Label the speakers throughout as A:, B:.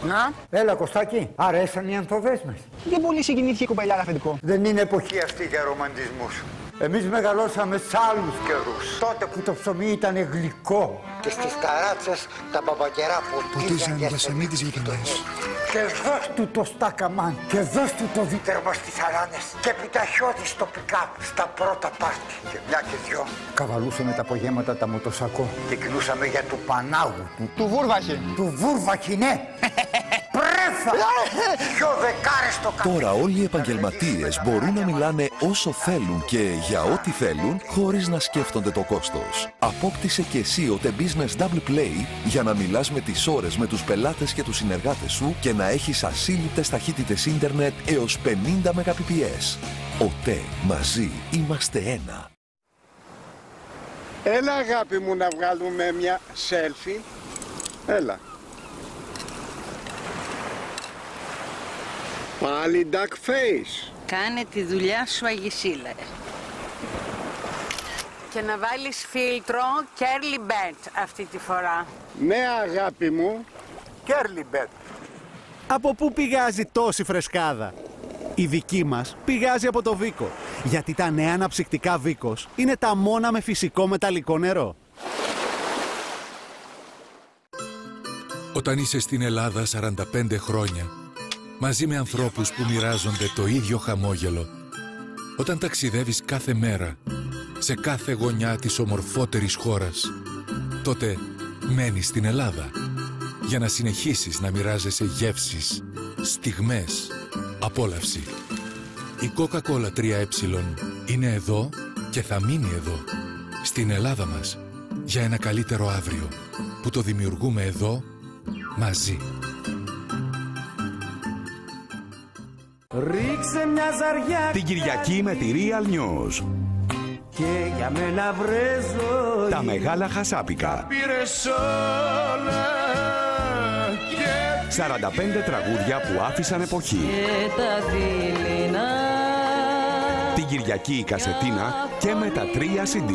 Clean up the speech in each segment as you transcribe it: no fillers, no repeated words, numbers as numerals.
A: Να.
B: Έλα, Κωστάκη, αρέσαν οι ανθοδές μας.
C: Δεν πολύ συγκινήθηκε η κοπελιά, αφεντικό.
B: Δεν είναι εποχή αυτή για ρομαντισμούς. Εμείς μεγαλώσαμε σ' άλλους καιρούς. Τότε που το ψωμί ήταν γλυκό. Και στις ταράτσες τα μπαμπακερά ποτίζαν για σεμί της γειτονιάς. Και δώσ' του το στάκαμαν και δώσ' του το δίτερμα στις αράνες. Και επιταχιώτη στο πικάπ στα πρώτα πάρτι. Και μια και δυο καβαλούσαμε τα απογέματα τα μοτοσακό. Και κυλούσαμε για του Πανάγου του.
C: Του βούρβαχε.
B: Του βούρβαχε, ναι. Πρέφα! Δυο δεκάρες το καφέ.
D: Τώρα όλοι οι επαγγελματίες μπορούν να μιλάνε όσο θέλουν και για ό,τι θέλουν, χωρίς να σκέφτονται το κόστος. Απόκτησε και εσύ ο The Business Double Play για να μιλάς με τις ώρες με τους πελάτες και τους συνεργάτες σου και να έχεις ασύλληπτες ταχύτητες ίντερνετ έως 50 Mbps. ΟΤΕ, μαζί είμαστε ένα.
E: Έλα αγάπη μου να βγάλουμε μια selfie. Έλα. Πάλι duck face.
A: Κάνε τη δουλειά σου, Αγισίλα. Και να βάλεις φίλτρο curly bed αυτή τη φορά.
E: Ναι αγάπη μου.
B: Curly bed.
F: Από πού πηγάζει τόση φρεσκάδα? Η δική μας πηγάζει από το Βίκο. Γιατί τα νέα αναψυκτικά Βίκος είναι τα μόνα με φυσικό μεταλλικό νερό.
G: Όταν είσαι στην Ελλάδα 45 χρόνια, μαζί με ανθρώπους που μοιράζονται το ίδιο χαμόγελο, όταν ταξιδεύεις κάθε μέρα, σε κάθε γωνιά της ομορφότερης χώρας, τότε μένεις στην Ελλάδα για να συνεχίσεις να μοιράζεσαι γεύσεις, στιγμές, απόλαυση. Η Coca-Cola 3E είναι εδώ και θα μείνει εδώ, στην Ελλάδα μας, για ένα καλύτερο αύριο, που το δημιουργούμε εδώ, μαζί.
H: Ρίξε μια ζαριά
I: την Κυριακή με τη Real News.
H: Και για μένα βρέζω
I: τα μεγάλα χασάπικα.
H: Πήρες όλα και
I: 45 τραγούδια που άφησαν εποχή.
H: Και τα δειλινά.
I: Την Κυριακή η Κασετίνα και με τα 3 CD.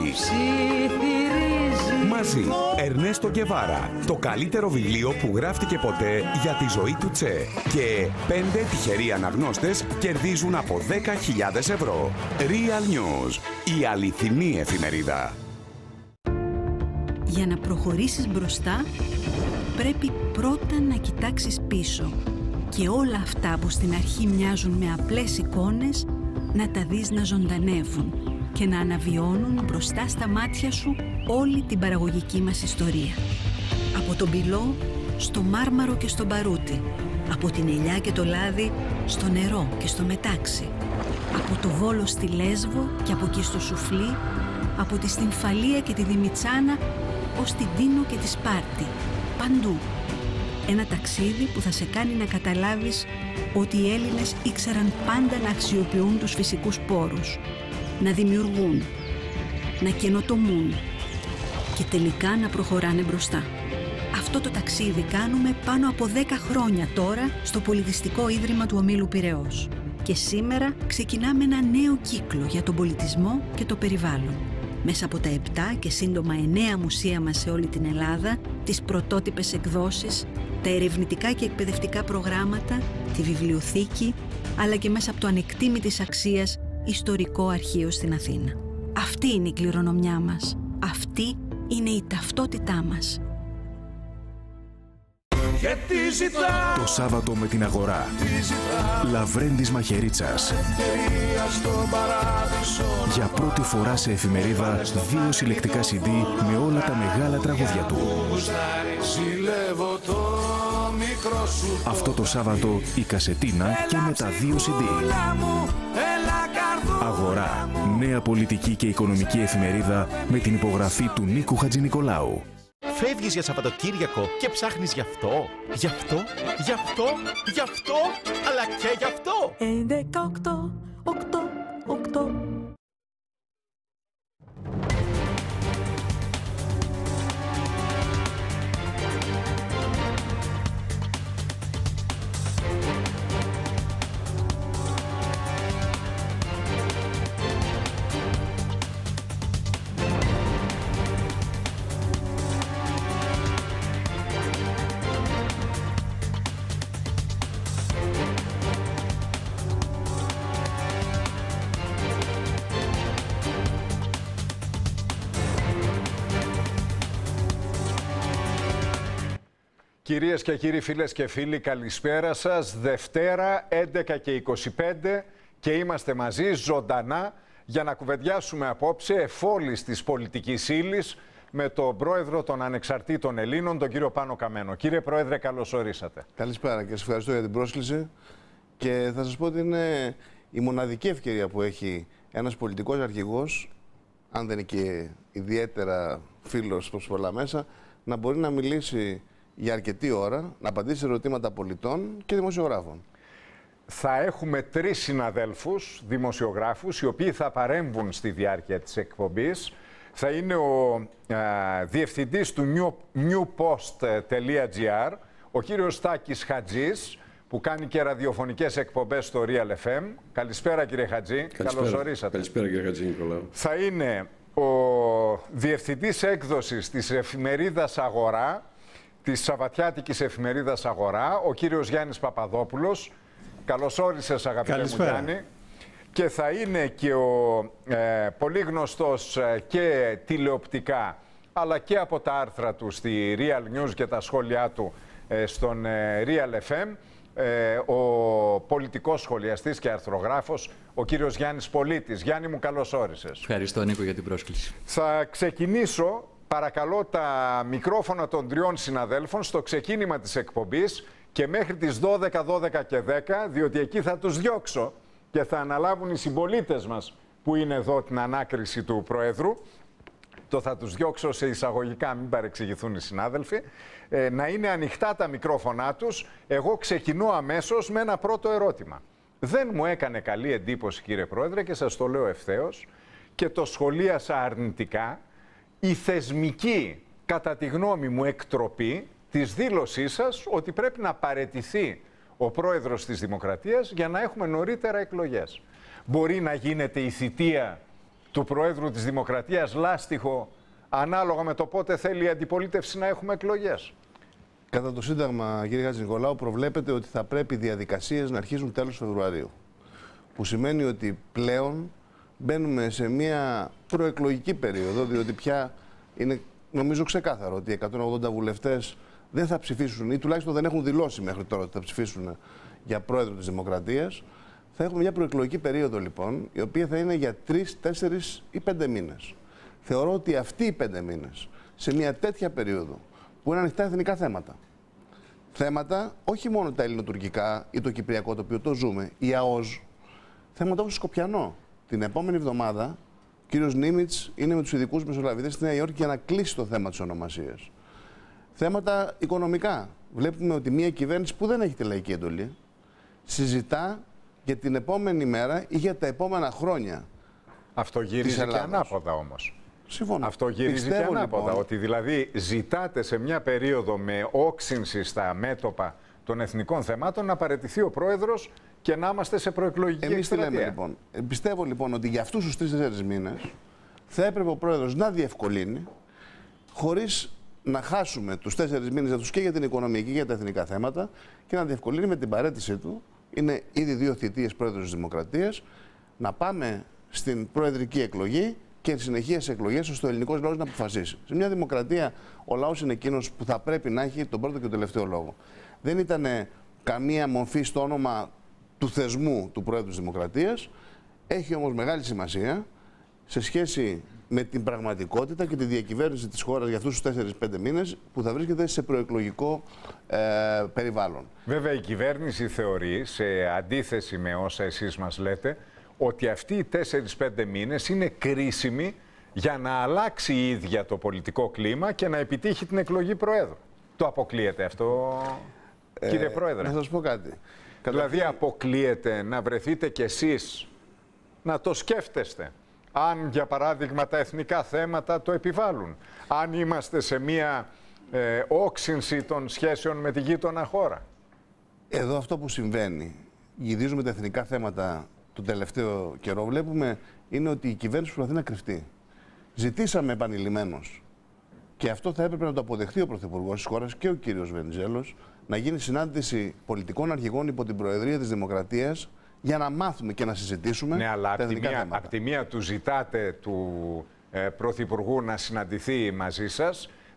I: Μαζί, Ερνέστο Γκεβάρα, το καλύτερο βιβλίο που γράφτηκε ποτέ για τη ζωή του Τσε. Και 5 τυχεροί αναγνώστες κερδίζουν από 10.000 ευρώ. Real News, η αληθινή εφημερίδα.
J: Για να προχωρήσεις μπροστά, πρέπει πρώτα να κοιτάξεις πίσω. Και όλα αυτά που στην αρχή μοιάζουν με απλές εικόνες, να τα δεις να ζωντανεύουν και να αναβιώνουν μπροστά στα μάτια σου όλη την παραγωγική μας ιστορία. Από τον Πυλό στο Μάρμαρο και στο Μπαρούτι, από την Ελιά και το Λάδι στο νερό και στο Μετάξι, από το Βόλο στη Λέσβο και από εκεί στο Σουφλί, από τη Στυμφαλία και τη Δημητσάνα ως την Τίνο και τη Σπάρτη, παντού. Ένα ταξίδι που θα σε κάνει να καταλάβεις ότι οι Έλληνες ήξεραν πάντα να αξιοποιούν τους φυσικούς πόρους, να δημιουργούν, να καινοτομούν και τελικά να προχωράνε μπροστά. Αυτό το ταξίδι κάνουμε πάνω από 10 χρόνια τώρα στο Πολιτιστικό Ίδρυμα του Ομίλου Πειραιώς. Και σήμερα ξεκινάμε ένα νέο κύκλο για τον πολιτισμό και το περιβάλλον. Μέσα από τα 7 και σύντομα 9 μουσεία μας σε όλη την Ελλάδα, τις πρωτότυπες εκδόσεις, τα ερευνητικά και εκπαιδευτικά προγράμματα, τη βιβλιοθήκη, αλλά και μέσα από το ανεκτήμητης αξίας ιστορικό αρχείο στην Αθήνα. Αυτή είναι η κληρονομιά μας. Αυτή είναι η ταυτότητά μας.
I: Το Σάββατο με την Αγορά. Λαβρέντης Μαχαιρίτσας. Για πρώτη φορά σε εφημερίδα 2 συλλεκτικά CD με όλα τα μεγάλα τραγούδια του. Αυτό το Σάββατο η Κασετίνα και με τα 2 CD. Αγορά. Νέα πολιτική και οικονομική εφημερίδα με την υπογραφή του Νίκου Χατζηνικολάου.
F: Φεύγεις για Σαββατοκύριακο και ψάχνεις γι' αυτό, γι' αυτό, γι' αυτό, γι' αυτό, αλλά και γι' αυτό.
H: 11, 8, 8, 8.
K: Κυρίες και κύριοι, φίλες και φίλοι, καλησπέρα σας. Δευτέρα, 11 και 25 και είμαστε μαζί ζωντανά για να κουβεντιάσουμε απόψε εφόλης της πολιτικής ύλης με τον πρόεδρο των Ανεξαρτήτων Ελλήνων, τον κύριο Πάνο Καμένο. Κύριε Πρόεδρε, καλώς ορίσατε.
L: Καλησπέρα και σας ευχαριστώ για την πρόσκληση. Και θα σας πω ότι είναι η μοναδική ευκαιρία που έχει ένας πολιτικός αρχηγός, αν δεν είναι και ιδιαίτερα φίλος προς πολλά μέσα, να μπορεί να μιλήσει για αρκετή ώρα, να απαντήσει σε ερωτήματα πολιτών και δημοσιογράφων.
K: Θα έχουμε 3 συναδέλφους, δημοσιογράφους, οι οποίοι θα παρέμβουν στη διάρκεια της εκπομπής. Θα είναι ο διευθυντής του newpost.gr, ο κύριος Τάκης Χατζής, που κάνει και ραδιοφωνικές εκπομπές στο Real FM. Καλησπέρα κύριε Χατζή, καλώς ορίσατε.
M: Καλησπέρα κύριε Χατζή Νικολάου.
K: Θα είναι ο διευθυντής έκδοσης της εφημερίδας Αγορά, της Σαββατιάτικης εφημερίδας Αγορά, ο κύριος Γιάννης Παπαδόπουλος. Καλώς όρισες αγαπητέ μου Γιάννη. Και θα είναι και ο πολύ γνωστός και τηλεοπτικά, αλλά και από τα άρθρα του στη Real News και τα σχόλιά του στον Real FM, ο πολιτικός σχολιαστής και αρθρογράφος, ο κύριος Γιάννης Πολίτης. Γιάννη μου, καλώς όρισες.
N: Ευχαριστώ Νίκο για την πρόσκληση.
K: Θα ξεκινήσω, παρακαλώ, τα μικρόφωνα των 3 συναδέλφων στο ξεκίνημα της εκπομπής και μέχρι τις 12 και 10, διότι εκεί θα τους διώξω και θα αναλάβουν οι συμπολίτες μας που είναι εδώ την ανάκριση του Προέδρου. Το θα τους διώξω σε εισαγωγικά, μην παρεξηγηθούν οι συνάδελφοι. Να είναι ανοιχτά τα μικρόφωνά τους. Εγώ ξεκινώ αμέσως με ένα πρώτο ερώτημα. Δεν μου έκανε καλή εντύπωση, κύριε Πρόεδρε, και σας το λέω ευθέως, και το σχολίασα αρνητικά, η θεσμική, κατά τη γνώμη μου, εκτροπή της δήλωσής σας ότι πρέπει να παραιτηθεί ο πρόεδρος της Δημοκρατίας για να έχουμε νωρίτερα εκλογές. Μπορεί να γίνεται η θητεία του Προέδρου της Δημοκρατίας λάστιχο ανάλογα με το πότε θέλει η αντιπολίτευση να έχουμε εκλογές?
L: Κατά το Σύνταγμα, κύριε Χατζη Νικολάου, προβλέπεται ότι θα πρέπει οι διαδικασίες να αρχίσουν τέλος Φεβρουαρίου. Που σημαίνει ότι πλέον μπαίνουμε σε μια προεκλογική περίοδο, διότι πια είναι, νομίζω, ξεκάθαρο ότι οι 180 βουλευτές δεν θα ψηφίσουν ή τουλάχιστον δεν έχουν δηλώσει μέχρι τώρα ότι θα ψηφίσουν για πρόεδρο της Δημοκρατίας. Θα έχουμε μια προεκλογική περίοδο λοιπόν, η οποία θα είναι για 3, 4 ή 5 μήνες. Θεωρώ ότι αυτοί οι 5 μήνες, σε μια τέτοια περίοδο, που είναι ανοιχτά εθνικά θέματα, θέματα όχι μόνο τα ελληνοτουρκικά ή το κυπριακό, το οποίο το ζούμε, η ΑΟΣ, θέματα όπως το Σκοπιανό. Την επόμενη εβδομάδα, ο κύριος Νίμιτς είναι με τους ειδικούς μεσολαβητές στη Νέα Υόρκη για να κλείσει το θέμα της ονομασίας. Θέματα οικονομικά. Βλέπουμε ότι μια κυβέρνηση που δεν έχει τη λαϊκή εντολή συζητά για την επόμενη μέρα ή για τα επόμενα χρόνια.
K: Αυτό γυρίζει και ανάποδα όμως.
L: Συμφωνώ.
K: Αυτό γυρίζει και ανάποδα.
L: Λοιπόν,
K: ότι δηλαδή ζητάτε σε μια περίοδο με όξυνση στα μέτωπα των εθνικών θεμάτων να παραιτηθεί ο πρόεδρος και να είμαστε σε προεκλογική εκστρατεία.
L: Εμείς τι λέμε λοιπόν? Πιστεύω λοιπόν ότι για αυτούς τους 3-4 μήνες θα έπρεπε ο πρόεδρος να διευκολύνει, χωρίς να χάσουμε τους 4 μήνες αυτούς και για την οικονομία και για τα εθνικά θέματα, και να διευκολύνει με την παραίτησή του. Είναι ήδη 2 θητείες πρόεδρος της Δημοκρατίας. Να πάμε στην προεδρική εκλογή και συνεχεία σε εκλογές, ώστε ο ελληνικός λαός να αποφασίσει. Σε μια δημοκρατία, ο λαός είναι εκείνος που θα πρέπει να έχει τον πρώτο και τον τελευταίο λόγο. Δεν ήταν καμία μορφή στο όνομα του θεσμού του Πρόεδρου της Δημοκρατίας. Έχει όμως μεγάλη σημασία σε σχέση με την πραγματικότητα και τη διακυβέρνηση της χώρας για αυτούς τους 4-5 μήνες που θα βρίσκεται σε προεκλογικό περιβάλλον.
K: Βέβαια η κυβέρνηση θεωρεί, σε αντίθεση με όσα εσείς μας λέτε, ότι αυτοί οι 4-5 μήνες είναι κρίσιμοι για να αλλάξει η ίδια το πολιτικό κλίμα και να επιτύχει την εκλογή Προέδρου. Το αποκλείεται αυτό, κύριε Πρόεδρε?
L: Να σας πω κάτι.
K: Δηλαδή αποκλείεται να βρεθείτε κι εσείς να το σκέφτεστε, αν για παράδειγμα τα εθνικά θέματα το επιβάλλουν, αν είμαστε σε μία όξυνση των σχέσεων με τη γείτονα χώρα?
L: Εδώ αυτό που συμβαίνει, γυρίζουμε τα εθνικά θέματα το τελευταίο καιρό, βλέπουμε είναι ότι η κυβέρνηση προσπαθεί να κρυφτεί. Ζητήσαμε επανειλημμένως, και αυτό θα έπρεπε να το αποδεχτεί ο Πρωθυπουργός της χώρας και ο κύριος Βενιζέλος, να γίνει συνάντηση πολιτικών αρχηγών υπό την Προεδρία της Δημοκρατίας για να μάθουμε και να συζητήσουμε τα εθνικά θέματα.
K: Από τη μία του ζητάτε του Πρωθυπουργού να συναντηθεί μαζί σας,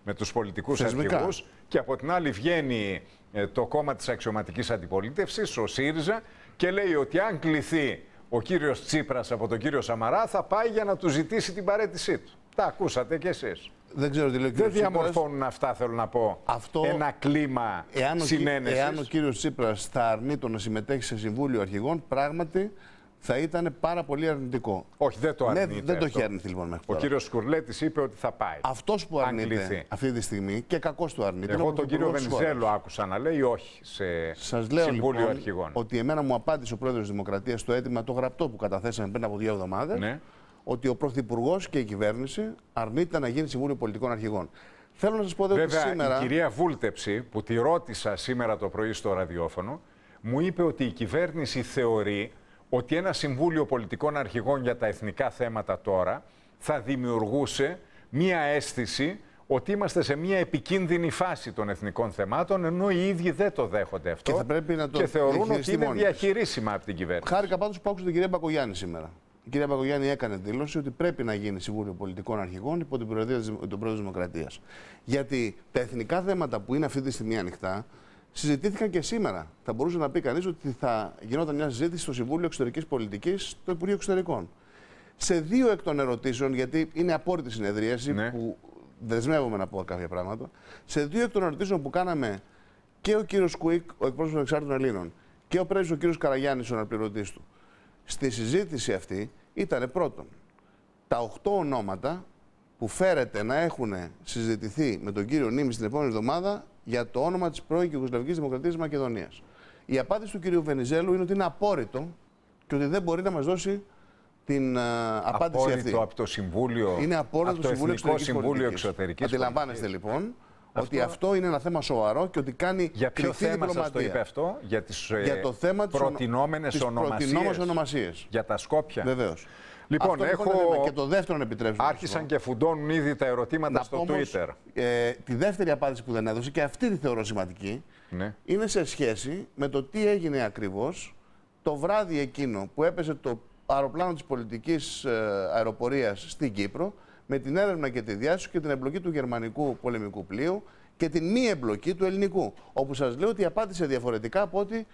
K: με τους πολιτικούς
L: Θεσμικά.
K: αρχηγούς και από την άλλη βγαίνει το κόμμα της αξιωματικής αντιπολίτευσης, ο ΣΥΡΙΖΑ, και λέει ότι αν κληθεί ο κύριος Τσίπρας από τον κύριο Σαμαρά θα πάει για να του ζητήσει την παραίτησή του. Τα ακούσατε κι εσείς.
L: Δεν ξέρω τι λέει ο
K: Δεν
L: κύριος Τσίπρας.
K: διαμορφώνουν αυτά, θέλω να πω, ένα κλίμα συνένεσης.
L: Εάν ο κύριος Τσίπρας θα αρνείται να συμμετέχει σε Συμβούλιο Αρχηγών, πράγματι θα ήταν πάρα πολύ αρνητικό.
K: Όχι, δεν το αρνείται.
L: Δεν το έχει αρνηθεί λοιπόν μέχρι τώρα.
K: Ο κύριος Σκουρλέτης είπε ότι θα πάει.
L: Αυτός που αρνείται αυτή τη στιγμή και κακώς το αρνείται.
K: Εγώ τον κύριο Βενιζέλο άκουσα να λέει όχι σε Συμβούλιο
L: λοιπόν,
K: Αρχηγών.
L: Ότι εμένα μου απάντησε ο πρόεδρος της Δημοκρατίας στο αίτημα το γραπτό που καταθέσαμε πριν από 2 εβδομάδες,
K: ναι,
L: ότι ο Πρωθυπουργός και η κυβέρνηση αρνείται να γίνει Συμβούλιο Πολιτικών Αρχηγών. Θέλω να σας πω ότι σήμερα.
K: Η κυρία Βούλτεψη, που τη ρώτησα σήμερα το πρωί στο ραδιόφωνο, μου είπε ότι η κυβέρνηση θεωρεί ότι ένα Συμβούλιο Πολιτικών Αρχηγών για τα εθνικά θέματα τώρα θα δημιουργούσε μία αίσθηση ότι είμαστε σε μία επικίνδυνη φάση των εθνικών θεμάτων, ενώ οι ίδιοι δεν το δέχονται αυτό
L: και, θα πρέπει να το
K: και θεωρούν ότι είναι διαχειρίσιμα από την κυβέρνηση.
L: Χάρηκα πάντως που άκουσα την κυρία Μπακογιάννη σήμερα. Η κυρία Μπακογιάννη έκανε δήλωση ότι πρέπει να γίνει Συμβούλιο Πολιτικών Αρχηγών υπό την προεδρία του Πρόεδρου της Δημοκρατίας. Γιατί τα εθνικά θέματα που είναι αυτή τη στιγμή ανοιχτά συζητήθηκαν και σήμερα. Θα μπορούσε να πει κανείς ότι θα γινόταν μια συζήτηση στο Συμβούλιο Εξωτερικής Πολιτικής, στο Υπουργείο Εξωτερικών. Σε 2 εκ των ερωτήσεων, γιατί είναι απόρριτη συνεδρίαση που δεσμεύομαι να πω κάποια πράγματα, σε 2 εκ των ερωτήσεων που κάναμε και ο κύριος Κουίκ, ο εκπρόσωπος των Εξάρτητων Ελλήνων, και ο πρέσβης ο κύριος Καραγιάννης, ο αναπληρωτής του, στη συζήτηση αυτή ήταν πρώτον τα 8 ονόματα που φέρεται να έχουν συζητηθεί με τον κύριο Νίμη την επόμενη εβδομάδα για το όνομα της πρώην Ιουγκοσλαβικής Δημοκρατίας της Μακεδονίας. Η απάντηση του κυρίου Βενιζέλου είναι ότι είναι απόρριτο και ότι δεν μπορεί να μας δώσει την απάντηση αυτή.
K: Από το Συμβούλιο,
L: είναι απόρριτο
K: από το Εθνικό Συμβούλιο Εξωτερικής
L: Αντιλαμβάνεστε λοιπόν ότι αυτό είναι ένα θέμα σοβαρό και ότι κάνει
K: για ποιο θέμα σας το είπε αυτό, για τις
L: το θέμα
K: προτινόμενες
L: ονομασίες.
K: Για τα Σκόπια.
L: Βεβαίως.
K: Λοιπόν,
L: και το δεύτερο επιτρέψτε.
K: Άρχισαν και φουντώνουν ήδη τα ερωτήματα στο Twitter.
L: Τη δεύτερη απάντηση που δεν έδωσε, και αυτή τη θεωρώ σημαντική, είναι σε σχέση με το τι έγινε ακριβώς το βράδυ εκείνο που έπεσε το αεροπλάνο της πολιτικής αεροπορίας στην Κύπρο, με την έρευνα και τη διάσωση και την εμπλοκή του γερμανικού πολεμικού πλοίου και την μη εμπλοκή του ελληνικού. Όπου σας λέω ότι απάντησε διαφορετικά από ότι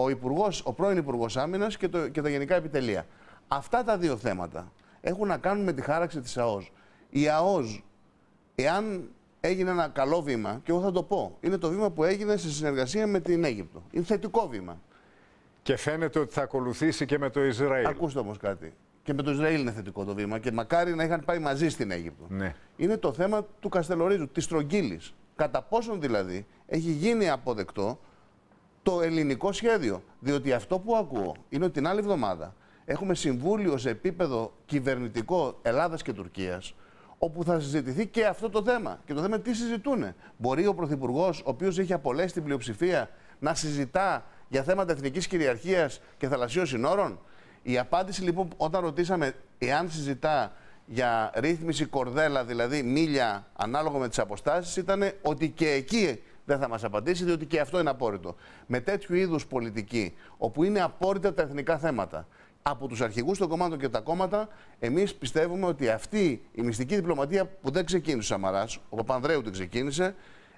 L: ο πρώην Υπουργός Άμυνας και τα Γενικά Επιτελεία. Αυτά τα 2 θέματα έχουν να κάνουν με τη χάραξη της ΑΟΣ. Η ΑΟΣ, εάν έγινε ένα καλό βήμα, και εγώ θα το πω, είναι το βήμα που έγινε σε συνεργασία με την Αίγυπτο. Είναι θετικό βήμα.
K: Και φαίνεται ότι θα ακολουθήσει και με το Ισραήλ.
L: Ακούστε όμως κάτι. Και με το Ισραήλ είναι θετικό το βήμα και μακάρι να είχαν πάει μαζί στην Αίγυπτο.
K: Ναι.
L: Είναι το θέμα του Καστελορίζου, της στρογγύλης. Κατά πόσον δηλαδή έχει γίνει αποδεκτό το ελληνικό σχέδιο. Διότι αυτό που ακούω είναι ότι την άλλη εβδομάδα έχουμε συμβούλιο σε επίπεδο κυβερνητικό Ελλάδας και Τουρκίας, όπου θα συζητηθεί και αυτό το θέμα. Και το θέμα τι συζητούνε. Μπορεί ο Πρωθυπουργός, ο οποίος έχει απολέσει την πλειοψηφία, να συζητά για θέματα εθνικής κυριαρχίας και θαλασσίων συνόρων. Η απάντηση λοιπόν όταν ρωτήσαμε εάν συζητά για ρύθμιση κορδέλα, δηλαδή μίλια ανάλογα με τις αποστάσεις, ήταν ότι και εκεί δεν θα μας απαντήσει, διότι και αυτό είναι απόρριτο. Με τέτοιου είδους πολιτική, όπου είναι απόρριτα τα εθνικά θέματα, από τους αρχηγούς των κομμάτων και τα κόμματα, εμείς πιστεύουμε ότι αυτή η μυστική διπλωματία που δεν ξεκίνησε ο Σαμαράς, ο Παπανδρέου την ξεκίνησε,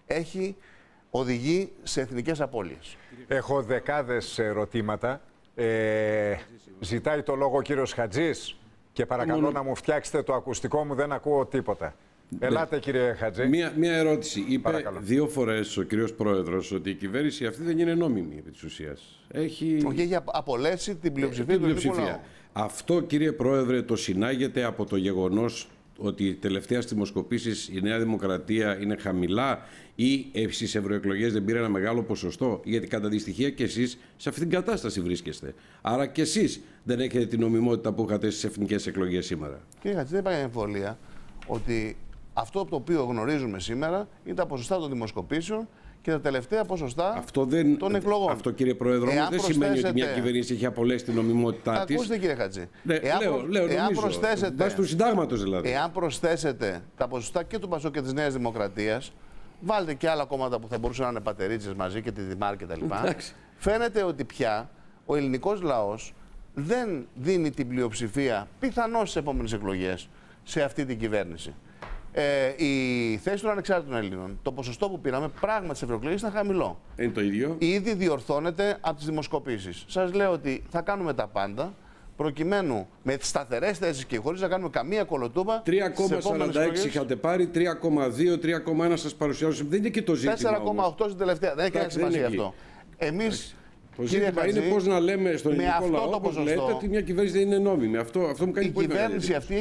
L: οδηγεί σε εθνικές απώλειες.
K: Έχω δεκάδες ερωτήματα. Ζητάει το λόγο ο κύριος Χατζής και παρακαλώ να μου φτιάξετε το ακουστικό μου, δεν ακούω τίποτα. Ελάτε κύριε Χατζή.
M: Μία ερώτηση. Είπε
K: παρακαλώ
M: 2 φορές ο κύριος Πρόεδρος ότι η κυβέρνηση αυτή δεν είναι νόμιμη επί της ουσίας.
L: Όχι, έχει απολέσει την πλειοψηφία του ελληνικού λαού.
M: Αυτό κύριε Πρόεδρε το συνάγεται από το γεγονός ότι τελευταία στις δημοσκοπήσεις η Νέα Δημοκρατία είναι χαμηλά ή στις ευρωεκλογές δεν πήρε ένα μεγάλο ποσοστό? Γιατί κατά τη στοιχεία και εσείς σε αυτήν την κατάσταση βρίσκεστε. Άρα και εσείς δεν έχετε την νομιμότητα που είχατε στις εθνικές εκλογές σήμερα.
L: Κύριε Χατζή, δεν υπάρχει εμβολία ότι αυτό το οποίο γνωρίζουμε σήμερα είναι τα ποσοστά των δημοσκοπήσεων και τα τελευταία ποσοστά των εκλογών.
M: Αυτό κύριε Πρόεδρο δεν σημαίνει ότι μια κυβέρνηση έχει απολέσει την νομιμότητά της.
L: Ακούστε κύριε Χατζή.
M: Βάσει του συντάγματος δηλαδή.
L: Εάν προσθέσετε τα ποσοστά και του ΠΑΣΟΚ και της Νέας Δημοκρατίας, βάλτε και άλλα κόμματα που θα μπορούσαν να είναι πατερίτσες μαζί και τη Δημάρ κτλ. Φαίνεται ότι πια ο ελληνικός λαός δεν δίνει την πλειοψηφία πιθανώς στις επόμενες εκλογές σε αυτή την κυβέρνηση. η θέση των ανεξάρτητων Ελλήνων, το ποσοστό που πήραμε πράγματι στις ευρωεκλογές ήταν χαμηλό.
M: Είναι το ίδιο.
L: Ήδη διορθώνεται από τις δημοσκοπήσεις. Σας λέω ότι θα κάνουμε τα πάντα προκειμένου με τις σταθερές θέσεις και χωρίς να κάνουμε καμία κολοτούμπα.
M: 3,46 είχατε πάρει, 3,2, 3,1 σας παρουσιάζω. Δεν είναι και το ζήτημα.
L: 4,8 στην τελευταία. Δεν έχει κανένα σημασία αυτό. Εμείς.
M: Το ζήτημα είναι πώς να λέμε στον ελληνικό λαό, όπως λέτε, ότι μια κυβέρνηση δεν είναι νόμιμη. Αυτό μου κάνει πολύ μεγάλη.
L: Η κυβέρνηση αυτή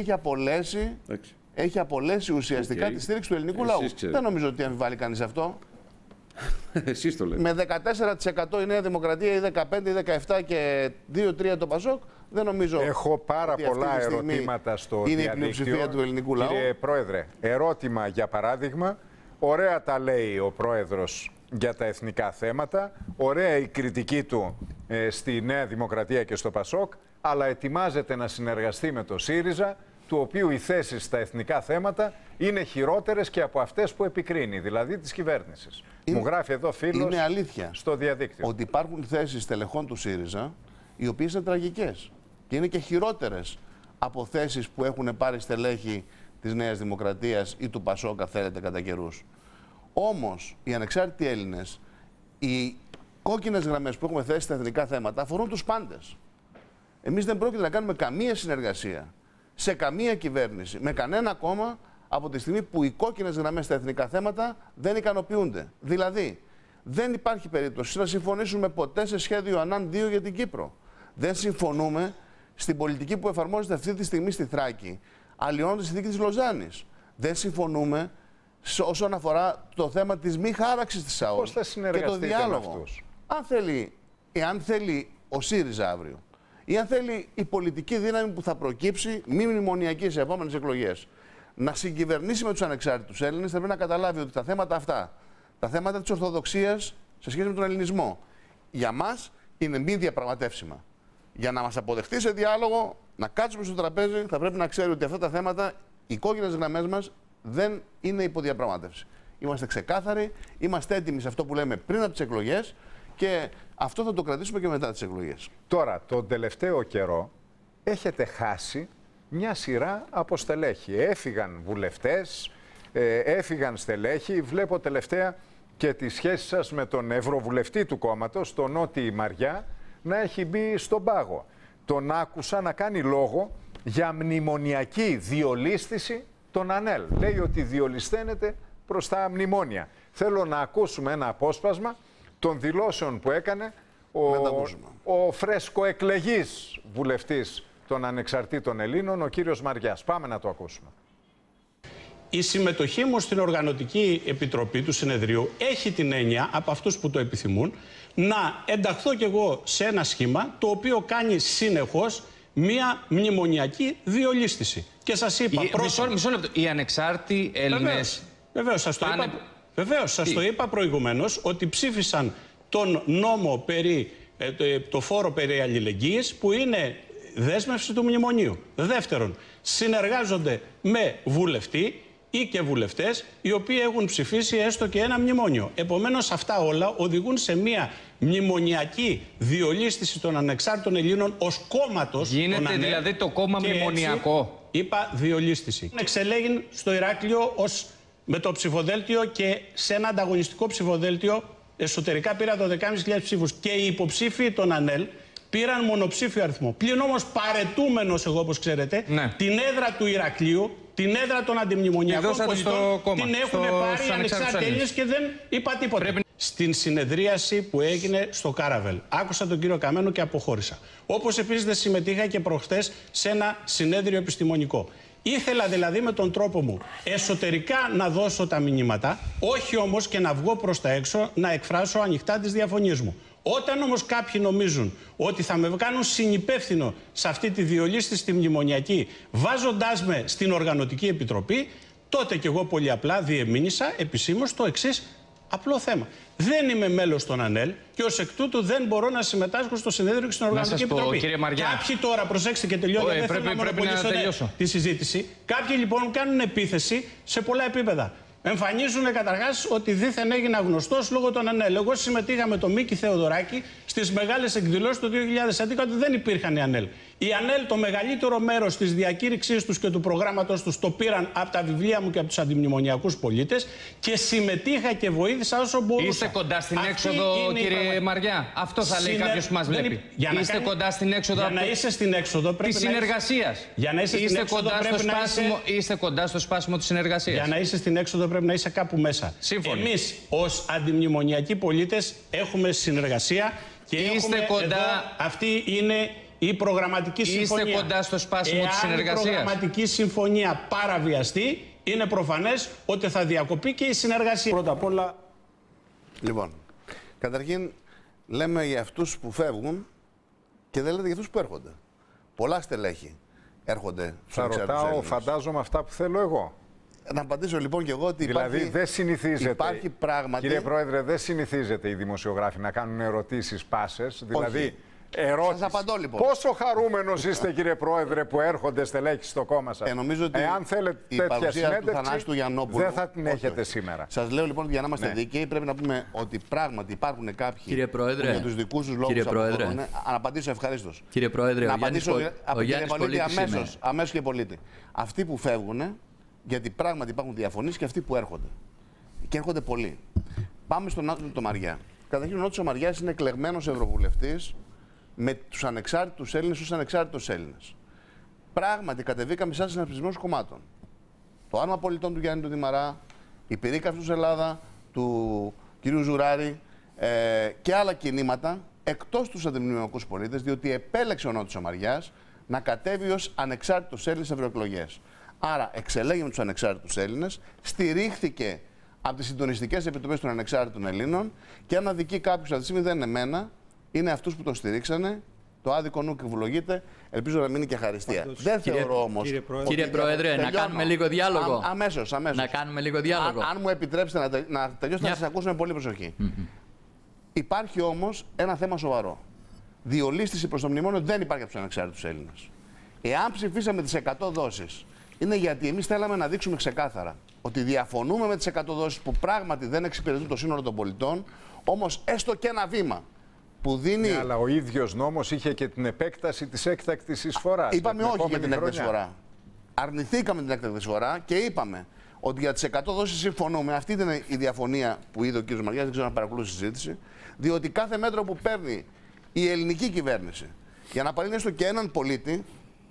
L: έχει απολέσει ουσιαστικά τη στήριξη του ελληνικού λαού. Δεν νομίζω ότι αμφιβάλλει κανείς αυτό.
M: Εσείς το λέτε.
L: Με 14% η Νέα Δημοκρατία, ή 15% ή 17% και 2-3% το Πασόκ, δεν νομίζω.
K: Έχω πάρα πολλά ερωτήματα στο
L: είναι
K: διαδίκτυο.
L: Είναι η πλειοψηφία του ελληνικού λαού.
K: Κύριε Πρόεδρε, ερώτημα για παράδειγμα. Ωραία τα λέει ο Πρόεδρος για τα εθνικά θέματα. Ωραία η κριτική του στη Νέα Δημοκρατία και στο Πασόκ. Αλλά ετοιμάζεται να συνεργαστεί με το ΣΥΡΙΖΑ, του οποίου οι θέσεις στα εθνικά θέματα είναι χειρότερες και από αυτές που επικρίνει, δηλαδή της κυβέρνησης. Μου γράφει εδώ φίλος.
L: Είναι αλήθεια
K: στο διαδίκτυο
L: ότι υπάρχουν θέσεις στελεχών του ΣΥΡΙΖΑ οι οποίες είναι τραγικές και είναι και χειρότερες από θέσεις που έχουν πάρει στελέχη της Νέας Δημοκρατίας ή του Πασόκ, αν θέλετε, κατά καιρούς. Όμως, οι ανεξάρτητοι Έλληνες, οι κόκκινες γραμμές που έχουμε θέσει στα εθνικά θέματα αφορούν τους πάντες. Εμείς δεν πρόκειται να κάνουμε καμία συνεργασία σε καμία κυβέρνηση με κανένα κόμμα από τη στιγμή που οι κόκκινες γραμμές στα εθνικά θέματα δεν ικανοποιούνται. Δηλαδή, δεν υπάρχει περίπτωση να συμφωνήσουμε ποτέ σε σχέδιο Ανάν 2 για την Κύπρο. Δεν συμφωνούμε στην πολιτική που εφαρμόζεται αυτή τη στιγμή στη Θράκη, αλλοιώνοντας τη συνθήκη της Λοζάνης. Δεν συμφωνούμε όσον αφορά το θέμα της μη χάραξης της ΑΟΣ και το διάλογο. Εάν θέλει ο ΣΥΡΙΖΑ αύριο, ή αν θέλει η πολιτική δύναμη που θα προκύψει μη μνημονιακή σε επόμενες εκλογές, να συγκυβερνήσει με τους ανεξάρτητους Έλληνες, θα πρέπει να καταλάβει ότι τα θέματα αυτά, τα θέματα της Ορθοδοξίας σε σχέση με τον ελληνισμό, για μας είναι μη διαπραγματεύσιμα. Για να μας αποδεχτεί σε διάλογο, να κάτσουμε στο τραπέζι, θα πρέπει να ξέρει ότι αυτά τα θέματα, οι κόκκινες γραμμές μας, δεν είναι υποδιαπραγμάτευση. Είμαστε ξεκάθαροι, είμαστε έτοιμοι σε αυτό που λέμε πριν από τις εκλογές και αυτό θα το κρατήσουμε και μετά τις εκλογές.
K: Τώρα, τον τελευταίο καιρό έχετε χάσει μια σειρά από στελέχη. Έφυγαν βουλευτές, έφυγαν στελέχη. Βλέπω τελευταία και τη σχέση σας με τον ευρωβουλευτή του κόμματος, τον Νότι Μαριά, να έχει μπει στον πάγο. Τον άκουσα να κάνει λόγο για μνημονιακή διολίσθηση των ΑΝΕΛ. Λέει ότι διολισθένεται προς τα μνημόνια. Θέλω να ακούσουμε ένα απόσπασμα των δηλώσεων που έκανε ο φρέσκοεκλεγής βουλευτής των ανεξαρτήτων Ελλήνων, ο κύριος Μαριάς. Πάμε να το ακούσουμε.
N: Η συμμετοχή μου στην Οργανωτική Επιτροπή του Συνεδρίου έχει την έννοια, από αυτούς που το επιθυμούν, να ενταχθώ κι εγώ σε ένα σχήμα το οποίο κάνει συνεχώς μία μνημονιακή διολίσθηση. Και σας είπα...
O: Μισό λεπτό. Οι ανεξάρτητοι Έλληνες...
N: Βεβαίως, σας το είπα προηγουμένως ότι ψήφισαν τον νόμο περί, το φόρο περί αλληλεγγύης, που είναι δέσμευση του μνημονίου. Δεύτερον, συνεργάζονται με βουλευτή ή και βουλευτές οι οποίοι έχουν ψηφίσει έστω και ένα μνημόνιο. Επομένως, αυτά όλα οδηγούν σε μια μνημονιακή διολίσθηση των ανεξάρτητων Ελλήνων ως κόμματος.
O: Γίνεται δηλαδή το κόμμα μνημονιακό.
N: Είπα διολίσθηση. Εξελέγην στο Ηράκλειο ως με το ψηφοδέλτιο και σε ένα ανταγωνιστικό ψηφοδέλτιο εσωτερικά πήρα το 12.500 ψήφους και οι υποψήφοι των ΑΝΕΛ πήραν μονοψήφιο αριθμό. Πλην όμως παρετούμενος εγώ, όπως ξέρετε, την έδρα του Ηρακλείου, την έδρα των αντιμνημονιακών πολιτών, την έχουν πάρει οι ανεξάρτητοι Έλληνες και δεν είπα τίποτα. Στην συνεδρίαση που έγινε στο Κάραβελ, άκουσα τον κύριο Καμένο και αποχώρησα. Όπως επίσης δεν συμμετείχα και προχθές σε ένα συνέδριο επιστημονικό. Ήθελα δηλαδή με τον τρόπο μου εσωτερικά να δώσω τα μηνύματα, όχι όμως και να βγω προς τα έξω να εκφράσω ανοιχτά τις διαφωνίες μου. Όταν όμως κάποιοι νομίζουν ότι θα με κάνουν συνυπεύθυνο σε αυτή τη διολίσθηση στη μνημονιακή, βάζοντάς με στην Οργανωτική Επιτροπή, τότε κι εγώ πολύ απλά διεμήνυσα επισήμως το εξής απλό θέμα. Δεν είμαι μέλος των ΑΝΕΛ και ως εκ τούτου δεν μπορώ να συμμετάσχω στο συνέδριο και στην Οργανωτική Επιτροπή. Κάποιοι τώρα, προσέξτε και τελειώνω, δεν θέλω να μονοπολίσω τη συζήτηση. Κάποιοι λοιπόν κάνουν επίθεση σε πολλά επίπεδα. Εμφανίζουν καταρχάς ότι δήθεν έγινα γνωστός λόγω των ΑΝΕΛ. Εγώ συμμετείχα με τον Μίκη Θεοδωράκη στις μεγάλες εκδηλώσεις του 2011 ότι δεν υπήρχαν οι ΑΝΕΛ. Η ΑΝΕΛ το μεγαλύτερο μέρος της διακήρυξής τους και του προγράμματος τους το πήραν από τα βιβλία μου και από τους αντιμνημονιακούς πολίτες και συμμετείχα και βοήθησα όσο μπορούσα.
O: Είστε κοντά στην έξοδο, κύριε Μαριά? Αυτό θα λέει κάποιος που μας βλέπει. Είστε κοντά στην έξοδο?
N: Για να είσαι στην έξοδο πρέπει
O: της συνεργασίας.
N: Για να είσαι στην έξοδο πρέπει να είσαι...
O: Είστε κοντά στο σπάσιμο της συνεργασίας.
N: Για να είσαι στην έξοδο πρέπει να είσαι κάπου μέσα.
O: Σύμφωνοι.
N: Εμείς ως αντιμνημονιακοί πολίτες έχουμε συνεργασία και
O: είστε
N: έχουμε
O: κοντά...
N: εδώ, αυτή είναι η προγραμματική συμφωνία.
O: Είστε κοντά στο σπάσιμο της συνεργασίας?
N: Εάν η προγραμματική συμφωνία παραβιαστεί, είναι προφανές ότι θα διακοπεί και η συνεργασία. Πρώτα απ' όλα...
L: Λοιπόν, καταρχήν λέμε για αυτούς που φεύγουν και δεν λέτε για αυτούς που έρχονται. Πολλά στελέχη έρχονται.
K: Θα ρωτάω, φαντάζομαι, αυτά που θέλω εγώ.
L: Να απαντήσω λοιπόν και εγώ ότι
K: δηλαδή δεν συνηθίζεται,
L: υπάρχει πράγματι...
K: Κύριε Πρόεδρε, δεν συνηθίζεται οι δημοσιογράφοι να κάνουν ερωτήσεις πάσες. Δηλαδή, ερώτηση.
L: Σας απαντώ λοιπόν.
K: Πόσο χαρούμενος είστε, κύριε Πρόεδρε, που έρχονται στελέχη στο κόμμα σας?
L: Νομίζω ότι
K: εάν θέλετε τέτοια συνέντευξη, δεν θα την έχετε σήμερα.
L: Σας λέω λοιπόν ότι για να είμαστε δίκαιοι πρέπει να πούμε ότι πράγματι υπάρχουν κάποιοι
P: κύριε Πρόεδρε,
L: που για τους δικούς τους λόγους αποχωρούν. Να απαντήσω ευχαρίστως.
P: Κύριε Πρόεδρε,
L: να απαντήσω
P: ο Γιάννης Πολίτης
L: αμέσως και πολίτη. Αυτοί που φεύγουν, γιατί πράγματι υπάρχουν διαφωνίες και αυτοί που έρχονται. Και έρχονται πολλοί. Πάμε στον Νότο Μαριά. Καταρχήν, ο Νότος Μαριάς είναι εκλεγμένος ευρωβουλευτής με τους ανεξάρτητους Έλληνες ως ανεξάρτητους Έλληνες. Πράγματι, κατεβήκαμε σαν συνασπισμός κομμάτων. Το Άρμα Πολιτών του Γιάννη του Δημαρά, η Πυρήκα Αυτούς Ελλάδα του κ. Ζουράρη και άλλα κινήματα εκτός τους αντιμνημονιακούς πολίτες, διότι επέλεξε ο Νότος Μαριάς να κατέβει ως ανεξάρτητος Έλληνες ευρωεκλογές. Άρα, εξελέγει με τους ανεξάρτητους Έλληνες, στηρίχθηκε από τις συντονιστικές επιτροπές των ανεξάρτητων Ελλήνων και αν αδικεί κάποιος αυτή τη στιγμή δεν είναι εμένα, είναι αυτούς που το στηρίξανε. Το άδικο νου εκβολογείται. Ελπίζω να μείνει και χαριστία. Δεν θεωρώ όμως.
P: Κύριε Πρόεδρε, να κάνουμε λίγο διάλογο.
L: Αμέσως.
P: Να κάνουμε λίγο διάλογο.
L: Αν μου επιτρέψετε να τελειώσω, θα σας ακούσω με πολύ προσοχή. Υπάρχει όμως ένα θέμα σοβαρό. Διολίσθηση προς το μνημόνιο δεν υπάρχει από τους ανεξάρτητους Έλληνες. Εάν ψηφίσαμε τις 100 δόσεις, είναι γιατί εμείς θέλαμε να δείξουμε ξεκάθαρα ότι διαφωνούμε με τις 100 δόσεις που πράγματι δεν εξυπηρετούν το σύνολο των πολιτών, όμως έστω και ένα βήμα που δίνει.
K: Ναι, αλλά ο ίδιος νόμος είχε και την επέκταση της έκτακτης εισφοράς.
L: Είπαμε όχι για την έκτακτη εισφορά. Αρνηθήκαμε την έκτακτη εισφορά και είπαμε ότι για τις 100 δόσεις συμφωνούμε. Αυτή ήταν η διαφωνία που είδε ο κ. Μαριάς, δεν ξέρω αν παρακολούθησε τη συζήτηση. Διότι κάθε μέτρο που παίρνει η ελληνική κυβέρνηση για να παρήνει έστω και έναν πολίτη,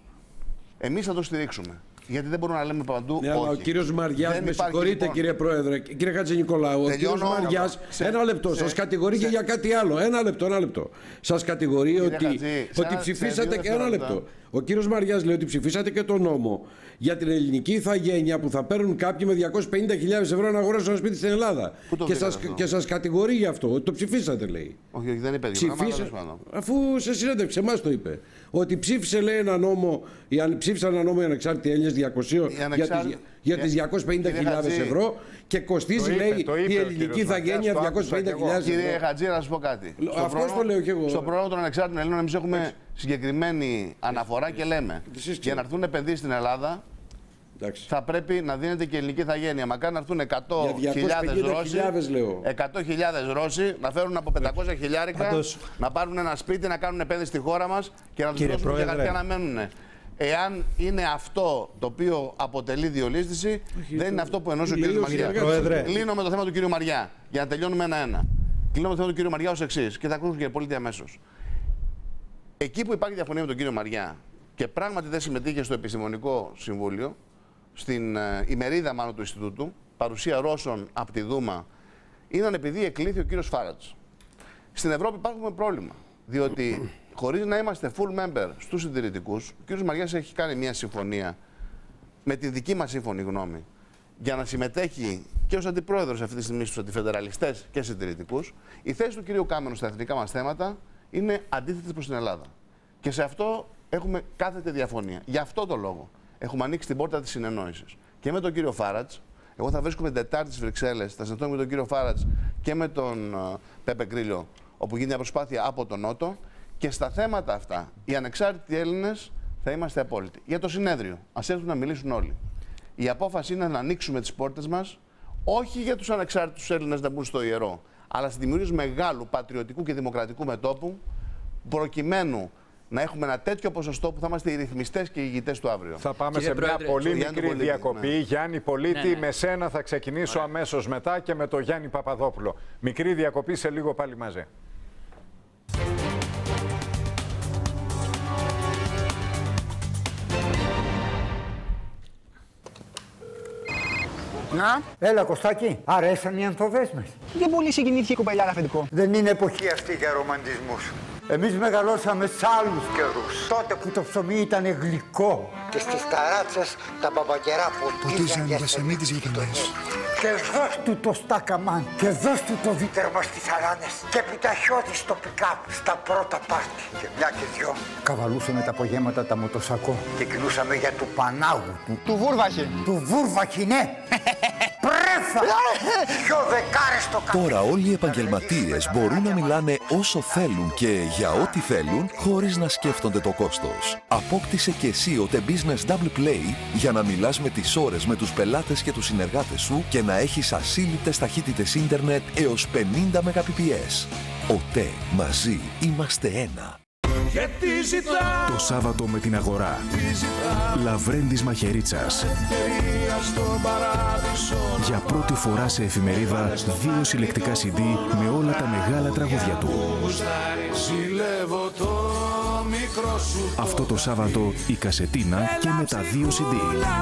L: εμείς θα το στηρίξουμε. Γιατί δεν μπορούμε να λέμε παντού.
M: Ναι, αλλά ο κύριος Μαριάς, με συγχωρείτε λοιπόν, κύριε Πρόεδρε, κύριε Χατζηνικολάου, ο κύριος Μαριάς, ένα λεπτό, σας κατηγορεί και για κάτι άλλο. Ένα λεπτό. Σας κατηγορεί ότι ψηφίσατε και ένα λεπτό. Ο κύριος Μαριάς λέει ότι ψηφίσατε και τον νόμο για την ελληνική ηθαγένεια που θα παίρνουν κάποιοι με 250.000 ευρώ να αγοράσουν ένα σπίτι στην Ελλάδα. Και σας κατηγορεί γι' αυτό, ότι το ψηφίσατε, λέει.
L: Όχι, δεν είπε.
M: Αφού σε συνέντευξε, εμάς το είπε. Ότι ψήφισε, λέει, ένα νόμο, ψήφισαν ένα νόμο οι ανεξάρτητοι Έλληνες 200 για τις 250.000 ευρώ και κοστίζει, λέει, η ελληνική ηθαγένεια 250.000 ευρώ.
L: Κύριε Χατζή, να σας πω κάτι.
M: Αυτό το λέω και εγώ.
L: Στο πρόγραμμα των ανεξάρτητων Ελλήνων, εμείς έχουμε συγκεκριμένη αναφορά και λέμε για να έρθουν επενδύσεις στην Ελλάδα. Θα πρέπει να δίνεται και ελληνική ηθαγένεια. Μακάρι να έρθουν 100.000 Ρώσοι να φέρουν από 500 χιλιάρικα, να πάρουν ένα σπίτι, να κάνουν επένδυση στη χώρα μας και να τους δώσουν και χαρτιά να μένουν. Εάν είναι αυτό το οποίο αποτελεί διολίσθηση, δεν είναι αυτό που εννοούσε ο κ. Μαριά. Κλείνω με το θέμα του κ. Μαριά, για να τελειώνουμε ένα-ένα. Κλείνω με το θέμα του κ. Μαριά ως εξής και θα ακούσουμε και οι πολίτες αμέσως. Εκεί που υπάρχει διαφωνία με τον κ. Μαριά και πράγματι δεν συμμετείχε στο Επιστημονικό Συμβούλιο, στην ημερίδα μάλλον του Ινστιτούτου, παρουσία Ρώσων από τη Δούμα, ήταν επειδή εκλήθη ο κύριος Φάρατς. Στην Ευρώπη υπάρχουμε πρόβλημα, διότι χωρίς να είμαστε full member στους συντηρητικούς, ο κύριος Μαριάς έχει κάνει μια συμφωνία με τη δική μας σύμφωνη γνώμη για να συμμετέχει και ως αντιπρόεδρος αυτή τη στιγμή στους αντιφεδεραλιστές και συντηρητικούς. Η θέση του κυρίου Κάμενου στα εθνικά μας θέματα είναι αντίθετη προς την Ελλάδα. Και σε αυτό έχουμε κάθετη διαφωνία. Γι' αυτό το λόγο έχουμε ανοίξει την πόρτα της συνεννόησης. Και με τον κύριο Φάρατς, εγώ θα βρίσκομαι την Τετάρτη στις Βρυξέλλες, θα συναντώ με τον κύριο Φάρατς και με τον Πέπε Γκρίλιο, όπου γίνει μια προσπάθεια από τον Νότο. Και στα θέματα αυτά, οι ανεξάρτητοι Έλληνες θα είμαστε απόλυτοι. Για το συνέδριο, ας έρθουν να μιλήσουν όλοι. Η απόφαση είναι να ανοίξουμε τις πόρτες μας, όχι για τους ανεξάρτητους Έλληνες να μπουν στο ιερό, αλλά στη δημιουργία μεγάλου πατριωτικού και δημοκρατικού μετώπου, προκειμένου να έχουμε ένα τέτοιο ποσοστό που θα είμαστε οι ρυθμιστές και οι ηγητές του αύριο.
K: Θα πάμε σε μια πολύ μικρή διακοπή. Ναι. Γιάννη Πολίτη, με σένα θα ξεκινήσω αμέσως μετά και με τον Γιάννη Παπαδόπουλο. Μικρή διακοπή, σε λίγο πάλι μαζί.
B: Να, έλα Κωστάκη, αρέσαν οι ανθοδέσμες.
C: Δεν πολύ συγκινήθηκε η κοπελιά αφεντικό.
B: Δεν είναι εποχή αυτή για ρομαντισμούς. Εμείς μεγαλώσαμε σ' άλλους καιρούς. Τότε που το ψωμί ήταν γλυκό. Και στις ταράτσες τα μπαμπαγερά ποτίζαν για σεμίτες γειτονιές. Και δώσ' του το στάκαμαν και δώσ' του το βίτερμα στις αλάνες. Και πιταχιώτη στο πικάπ στα πρώτα πάρτι. Και μια και δυο. Καβαλούσαμε τα απογέματα τα μοτοσακό. Και κυλούσαμε για του Πανάγου του.
C: Του Βούρβαχη.
B: Του Βούρβαχη, ναι. Πρέφα! Δυο δεκάρες το καφέ.
D: Τώρα όλοι οι επαγγελματίες μπορούν να μιλάνε όσο θέλουν και για ό,τι θέλουν, χωρίς να σκέφτονται το κόστος. Απόκτησε και εσύ ο The Business Double Play για να μιλάς με τις ώρες με τους πελάτες και τους συνεργάτες σου και να έχεις ασύλληπτες ταχύτητες ίντερνετ έως 50 Mbps. ΟΤΕ, μαζί είμαστε ένα.
Q: Το Σάββατο με την Αγορά. Λαβρέντης Μαχαιρίτσας. Για πρώτη φορά σε εφημερίδα 2 συλλεκτικά CD με όλα τα μεγάλα τραγούδια του. Αυτό το Σάββατο η κασετίνα και με τα 2 CD.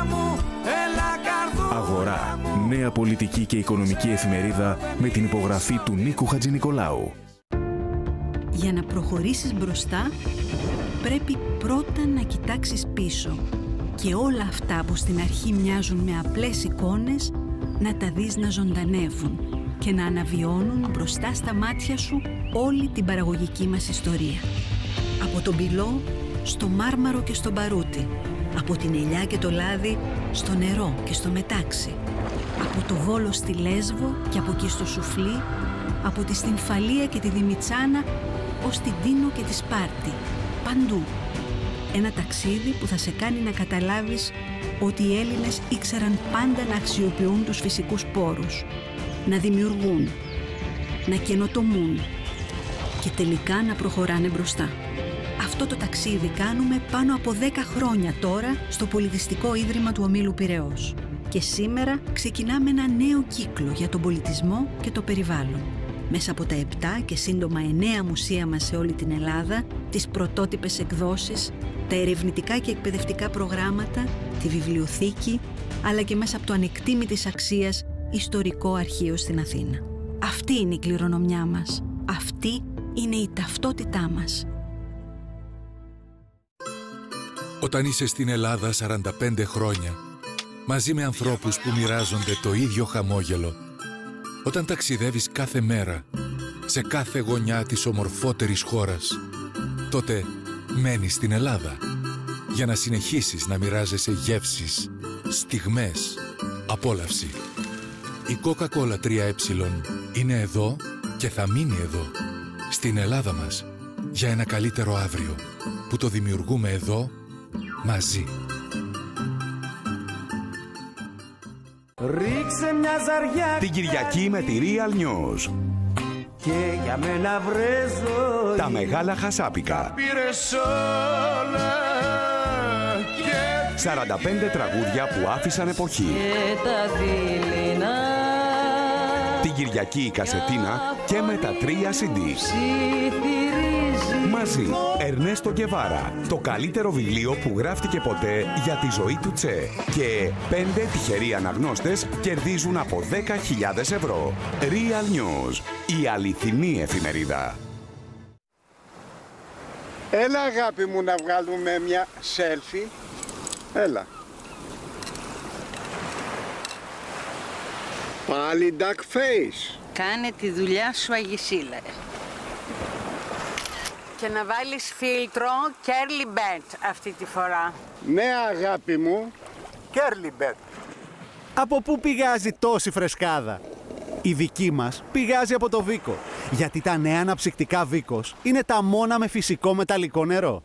Q: Αγορά. Νέα πολιτική και οικονομική εφημερίδα με την υπογραφή του Νίκου Χατζηνικολάου.
J: Για να προχωρήσεις μπροστά, πρέπει πρώτα να κοιτάξεις πίσω και όλα αυτά που στην αρχή μοιάζουν με απλές εικόνες να τα δεις να ζωντανεύουν και να αναβιώνουν μπροστά στα μάτια σου όλη την παραγωγική μας ιστορία. Από τον Πυλό στο Μάρμαρο και στο Μπαρούτι, από την ελιά και το λάδι στο νερό και στο μετάξι, από το Βόλο στη Λέσβο και από εκεί στο Σουφλί, από τη Στυμφαλία και τη Δημητσάνα ως την Τίνο και τη Σπάρτη, παντού. Ένα ταξίδι που θα σε κάνει να καταλάβεις ότι οι Έλληνες ήξεραν πάντα να αξιοποιούν τους φυσικούς πόρους, να δημιουργούν, να καινοτομούν και τελικά να προχωράνε μπροστά. Αυτό το ταξίδι κάνουμε πάνω από 10 χρόνια τώρα στο Πολιτιστικό Ίδρυμα του Ομίλου Πειραιώς. Και σήμερα ξεκινάμε ένα νέο κύκλο για τον πολιτισμό και το περιβάλλον. Μέσα από τα 7 και σύντομα 9 μουσεία μας σε όλη την Ελλάδα, τις πρωτότυπες εκδόσεις, τα ερευνητικά και εκπαιδευτικά προγράμματα, τη βιβλιοθήκη, αλλά και μέσα από το ανεκτήμητης αξίας ιστορικό αρχείο στην Αθήνα. Αυτή είναι η κληρονομιά μας. Αυτή είναι η ταυτότητά μας.
G: Όταν είσαι στην Ελλάδα 45 χρόνια, μαζί με ανθρώπους που μοιράζονται το ίδιο χαμόγελο, όταν ταξιδεύεις κάθε μέρα, σε κάθε γωνιά της ομορφότερης χώρας, τότε μένεις στην Ελλάδα για να συνεχίσεις να μοιράζεσαι γεύσεις, στιγμές, απόλαυση. Η Coca-Cola 3E είναι εδώ και θα μείνει εδώ, στην Ελλάδα μας, για ένα καλύτερο αύριο, που το δημιουργούμε εδώ, μαζί.
H: Ρίξε μια ζαριά
I: την Κυριακή με τη Real News.
H: Και για μένα βρέζω
I: τα μεγάλα χασάπικα.
H: Πήρες όλα και
I: 45 τραγούδια που άφησαν εποχή.
H: Και τα δειλινά.
I: Την Κυριακή η κασετίνα και με τα 3 CD. Μαζί, Ερνέστο Γκεβάρα, το καλύτερο βιβλίο που γράφτηκε ποτέ για τη ζωή του Τσε. Και 5 τυχεροί αναγνώστες κερδίζουν από 10.000 ευρώ. Real News, η αληθινή εφημερίδα.
E: Έλα αγάπη μου να βγάλουμε μια selfie. Έλα. Πάλι duck face.
A: Κάνε τη δουλειά σου Αγισίλα. Και να βάλεις φίλτρο Curly Band αυτή τη φορά.
E: Ναι αγάπη μου.
B: Curly Band.
F: Από πού πηγάζει τόση φρεσκάδα? Η δική μας πηγάζει από το Βίκο. Γιατί τα νέα αναψυκτικά Βίκος είναι τα μόνα με φυσικό μεταλλικό νερό.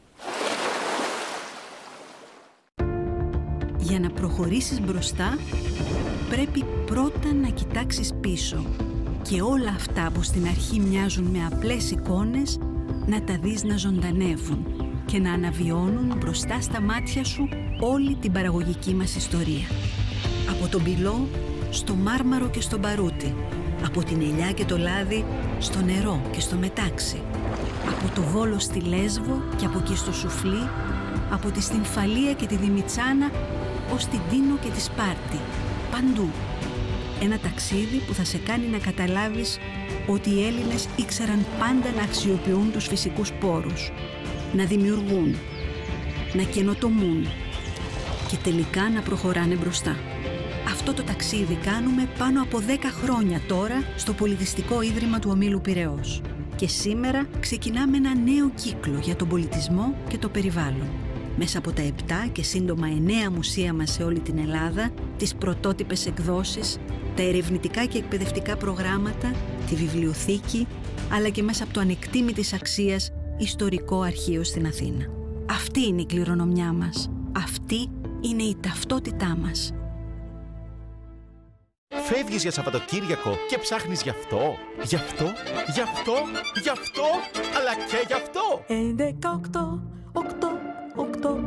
J: Για να προχωρήσεις μπροστά, πρέπει πρώτα να κοιτάξεις πίσω και όλα αυτά που στην αρχή μοιάζουν με απλές εικόνες να τα δεις να ζωντανεύουν και να αναβιώνουν μπροστά στα μάτια σου όλη την παραγωγική μας ιστορία. Από τον Πυλό στο Μάρμαρο και στο Μπαρούτι, από την ελιά και το λάδι στο νερό και στο μετάξι, από το Βόλο στη Λέσβο και από εκεί στο Σουφλί, από τη Στυμφαλία και τη Δημητσάνα ως την Τίνο και τη Σπάρτη, παντού. Ένα ταξίδι που θα σε κάνει να καταλάβεις ότι οι Έλληνες ήξεραν πάντα να αξιοποιούν τους φυσικούς πόρους, να δημιουργούν, να καινοτομούν και τελικά να προχωράνε μπροστά. Αυτό το ταξίδι κάνουμε πάνω από 10 χρόνια τώρα στο Πολιτιστικό Ίδρυμα του Ομίλου Πειραιώς. Και σήμερα ξεκινάμε ένα νέο κύκλο για τον πολιτισμό και το περιβάλλον. Μέσα από τα 7 και σύντομα 9 μουσεία μας σε όλη την Ελλάδα, τις πρωτότυπες εκδόσεις, τα ερευνητικά και εκπαιδευτικά προγράμματα, τη βιβλιοθήκη, αλλά και μέσα από το ανεκτήμητης αξίας ιστορικό αρχείο στην Αθήνα. Αυτή είναι η κληρονομιά μας. Αυτή είναι η ταυτότητά μας.
R: Φεύγεις για Σαββατοκύριακο και ψάχνεις γι' αυτό, γι' αυτό, γι' αυτό, γι' αυτό, αλλά και γι' αυτό.
S: 11, 8.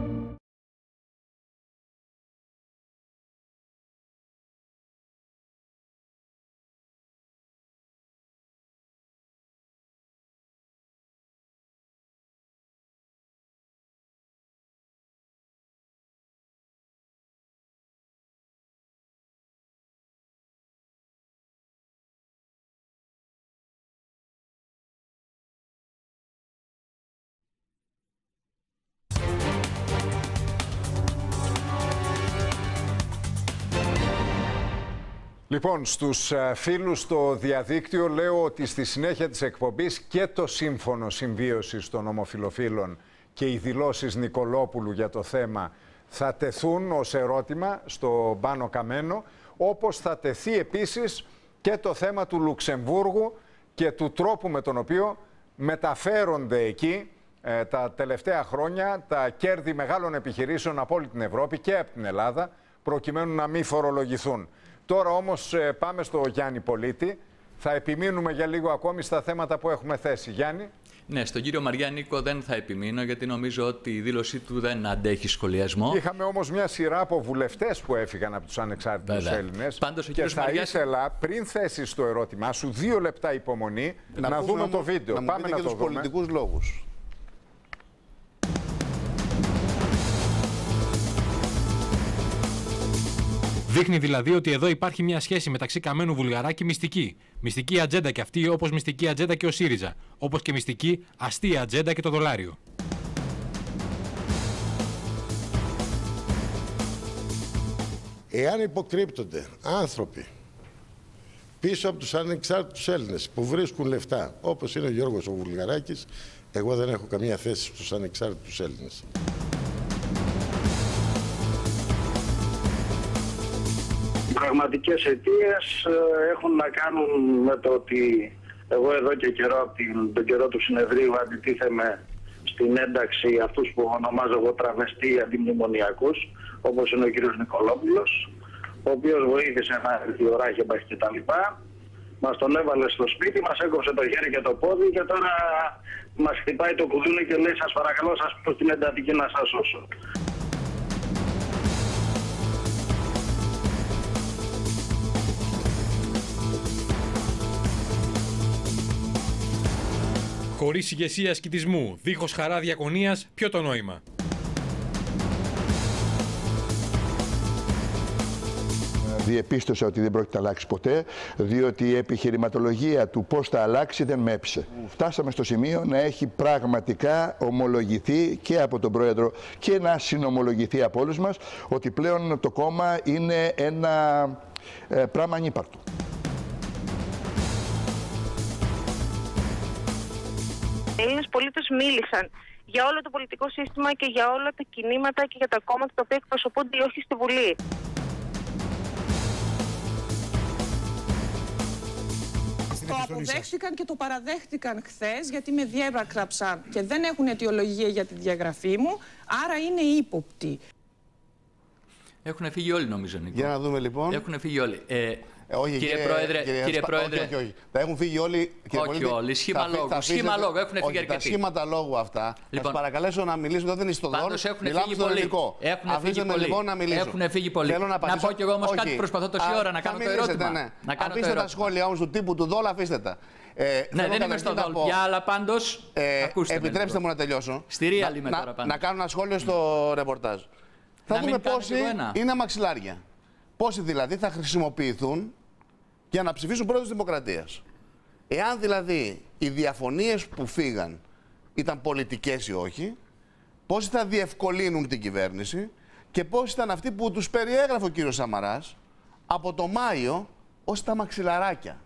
K: Λοιπόν, στους φίλους στο διαδίκτυο λέω ότι στη συνέχεια της εκπομπής και το Σύμφωνο Συμβίωσης των Ομοφυλοφίλων και οι δηλώσεις Νικολόπουλου για το θέμα θα τεθούν ως ερώτημα στο Πάνο Καμένο, όπως θα τεθεί επίσης και το θέμα του Λουξεμβούργου και του τρόπου με τον οποίο μεταφέρονται εκεί τα τελευταία χρόνια τα κέρδη μεγάλων επιχειρήσεων από όλη την Ευρώπη και από την Ελλάδα, προκειμένου να μην φορολογηθούν. Τώρα όμως πάμε στο Γιάννη Πολίτη. Θα επιμείνουμε για λίγο ακόμη στα θέματα που έχουμε θέσει. Γιάννη.
P: Ναι, στον κύριο Μαριά Νίκο δεν θα επιμείνω, γιατί νομίζω ότι η δήλωσή του δεν αντέχει σχολιασμό.
K: Είχαμε όμως μια σειρά από βουλευτές που έφυγαν από τους ανεξάρτητους Έλληνες.
P: Πάντως,
K: και θα ήθελα, πριν θέσεις το ερώτημά σου, 2 λεπτά υπομονή, να δούμε το βίντεο.
L: Πάμε να το δούμε. Πολιτικούς λόγους.
T: Δείχνει δηλαδή ότι εδώ υπάρχει μια σχέση μεταξύ Καμένου Βουλγαράκη μυστική. Μυστική ατζέντα και αυτή, όπως μυστική ατζέντα και ο ΣΥΡΙΖΑ. Όπως και μυστική αστεία ατζέντα και το δολάριο.
U: Εάν υποκρύπτονται άνθρωποι πίσω από τους ανεξάρτητους Έλληνες που βρίσκουν λεφτά, όπως είναι ο Γιώργος ο Βουλγαράκης, εγώ δεν έχω καμία θέση στους ανεξάρτητους Έλληνες.
V: Οι πραγματικές αιτίες έχουν να κάνουν με το ότι εγώ εδώ και καιρό, από τον καιρό του συνεδρίου, αντιτίθεμαι στην ένταξη αυτούς που ονομάζω εγώ τραβεστή αντιμνημονιακούς, όπως είναι ο κύριος Νικολόπουλος, ο οποίος βοήθησε να έρθει ο Ράχεμπαχ και τα λοιπά. Μας τον έβαλε στο σπίτι, μας έκοψε το χέρι και το πόδι και τώρα μας χτυπάει το κουδούνι και λέει σας παρακαλώ, σας πω στην εντατική να σας σώσω.
T: Χωρίς ηγεσία σκητισμού, δίχως χαρά διακονίας, ποιο το νόημα.
U: Διεπίστωσα ότι δεν πρόκειται να αλλάξει ποτέ, διότι η επιχειρηματολογία του πώς θα αλλάξει δεν με έπεισε. Φτάσαμε στο σημείο να έχει πραγματικά ομολογηθεί και από τον Πρόεδρο και να συνομολογηθεί από όλους μας ότι πλέον το κόμμα είναι ένα πράγμα ανύπαρκτο.
W: Οι Έλληνες πολίτες μίλησαν για όλο το πολιτικό σύστημα και για όλα τα κινήματα και για τα κόμματα τα οποία εκπροσωπούνται ή όχι στη Βουλή.
X: Το αποδέχτηκαν και το παραδέχτηκαν χθες, γιατί με διέγραψαν και δεν έχουν αιτιολογία για τη διαγραφή μου, άρα είναι ύποπτοι.
P: Έχουν φύγει όλοι, νομίζω, Νίκο.
L: Για να δούμε λοιπόν.
P: Έχουν φύγει όλοι.
L: Όχι,
P: κύριε Πρόεδρε.
L: Όχι. Τα έχουν φύγει όλοι.
P: Όχι όλοι. Σχήμα λόγου. Έχουν φύγει αρκετοί.
L: Τα σχήματα λόγου αυτά.
P: Λοιπόν,
L: θα σας παρακαλέσω να μιλήσουν. Δεν είστε στο δώρο.
P: Μιλάμε στο ελληνικό.
L: Αφήστε με λοιπόν να μιλήσω.
P: Έχουν φύγει πολλοί.
L: Να
P: πω κι εγώ όμως κάτι, προσπαθώ τόση ώρα να κάνω το ερώτημα.
L: Αφήστε τα σχόλια όμως του τύπου του Δόλ, αφήστε τα.
P: Ναι, δεν είμαι στο Δόλ πια, αλλά πάντως.
L: Επιτρέψτε μου να τελειώσω.
P: Στη Real είμαι τώρα πάντως.
L: Να κάνω ένα σχόλιο στο ρεπορτάζ. Θα δούμε πόσοι είναι μαξιλάρια. Πόσοι δηλαδή θα χρησιμοποιηθούν για να ψηφίσουν πρόεδρος της Δημοκρατίας. Εάν δηλαδή οι διαφωνίες που φύγαν ήταν πολιτικές ή όχι, πόσοι θα διευκολύνουν την κυβέρνηση και πόσοι ήταν αυτοί που τους περιέγραφε ο κύριος Σαμαράς από το Μάιο ως τα μαξιλαράκια.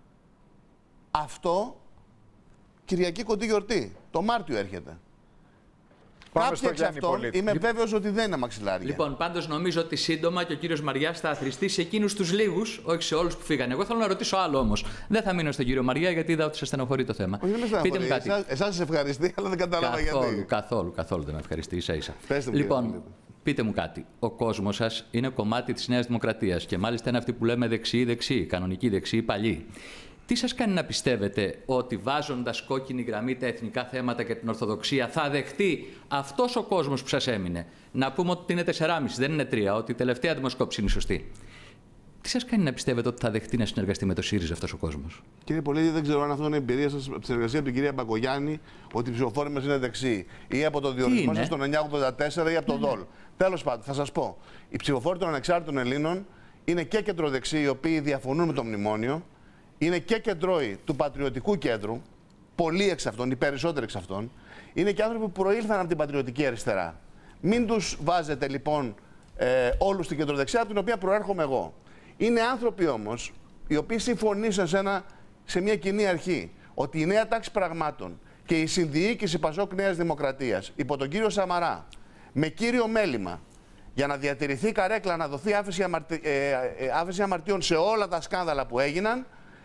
L: Αυτό Κυριακή κοντή γιορτή. Το Μάρτιο έρχεται. Κάποιοι εξ αυτών είμαι βέβαιος ότι δεν είναι μαξιλάρια.
P: Λοιπόν, πάντως νομίζω ότι σύντομα και ο κύριος Μαριάς θα αθροιστεί σε εκείνους τους λίγους, όχι σε όλους που φύγανε. Εγώ θέλω να ρωτήσω άλλο όμως. Δεν θα μείνω στον κύριο Μαριά, γιατί είδα ότι σας στενοχωρεί το θέμα.
L: Όχι, δεν πείτε μου κάτι. Εσάς σας ευχαριστεί, αλλά δεν κατάλαβα γιατί.
P: Καθόλου δεν με ευχαριστεί, ίσα-ίσα. Λοιπόν, πείτε μου κάτι. Ο κόσμος σας είναι κομμάτι της Νέας Δημοκρατίας και μάλιστα είναι αυτοί που λέμε δεξιοί, κανονικοί δεξιοί, παλιοί. Τι σας κάνει να πιστεύετε ότι βάζοντας κόκκινη γραμμή τα εθνικά θέματα και την Ορθοδοξία θα δεχτεί αυτός ο κόσμος που σας έμεινε? Να πούμε ότι είναι 4,5, δεν είναι 3, ότι η τελευταία δημοσκόπηση είναι σωστή. Τι σας κάνει να πιστεύετε ότι θα δεχτεί να συνεργαστεί με το ΣΥΡΙΖΑ αυτός ο κόσμος?
L: Κύριε Πολίτη, δεν ξέρω αν αυτό είναι εμπειρία σας από τη συνεργασία από την κυρία Μπακογιάννη, ότι οι ψηφοφόροι μας είναι δεξιοί, ή από το διορισμό σας τον 984 ή από το ΔΟΛ. Τέλος πάντων, θα σας πω. Οι ψηφοφόροι των ανεξάρτητων Ελλήνων είναι και κεντροδεξιοί, οι οποίοι διαφωνούν με το μνημόνιο. Είναι και κεντρώοι του Πατριωτικού Κέντρου, πολλοί εξ αυτών, οι περισσότεροι εξ αυτών. Είναι και άνθρωποι που προήλθαν από την πατριωτική αριστερά. Μην τους βάζετε λοιπόν όλους στην κεντροδεξιά, από την οποία προέρχομαι εγώ. Είναι άνθρωποι όμως οι οποίοι συμφωνήσαν σε μια κοινή αρχή, ότι η νέα τάξη πραγμάτων και η συνδιοίκηση Πασόκ Νέας Δημοκρατίας υπό τον κύριο Σαμαρά, με κύριο μέλημα, για να διατηρηθεί η καρέκλα, να δοθεί άφεση αμαρτίων σε όλα τα σκάνδαλα που έγιναν,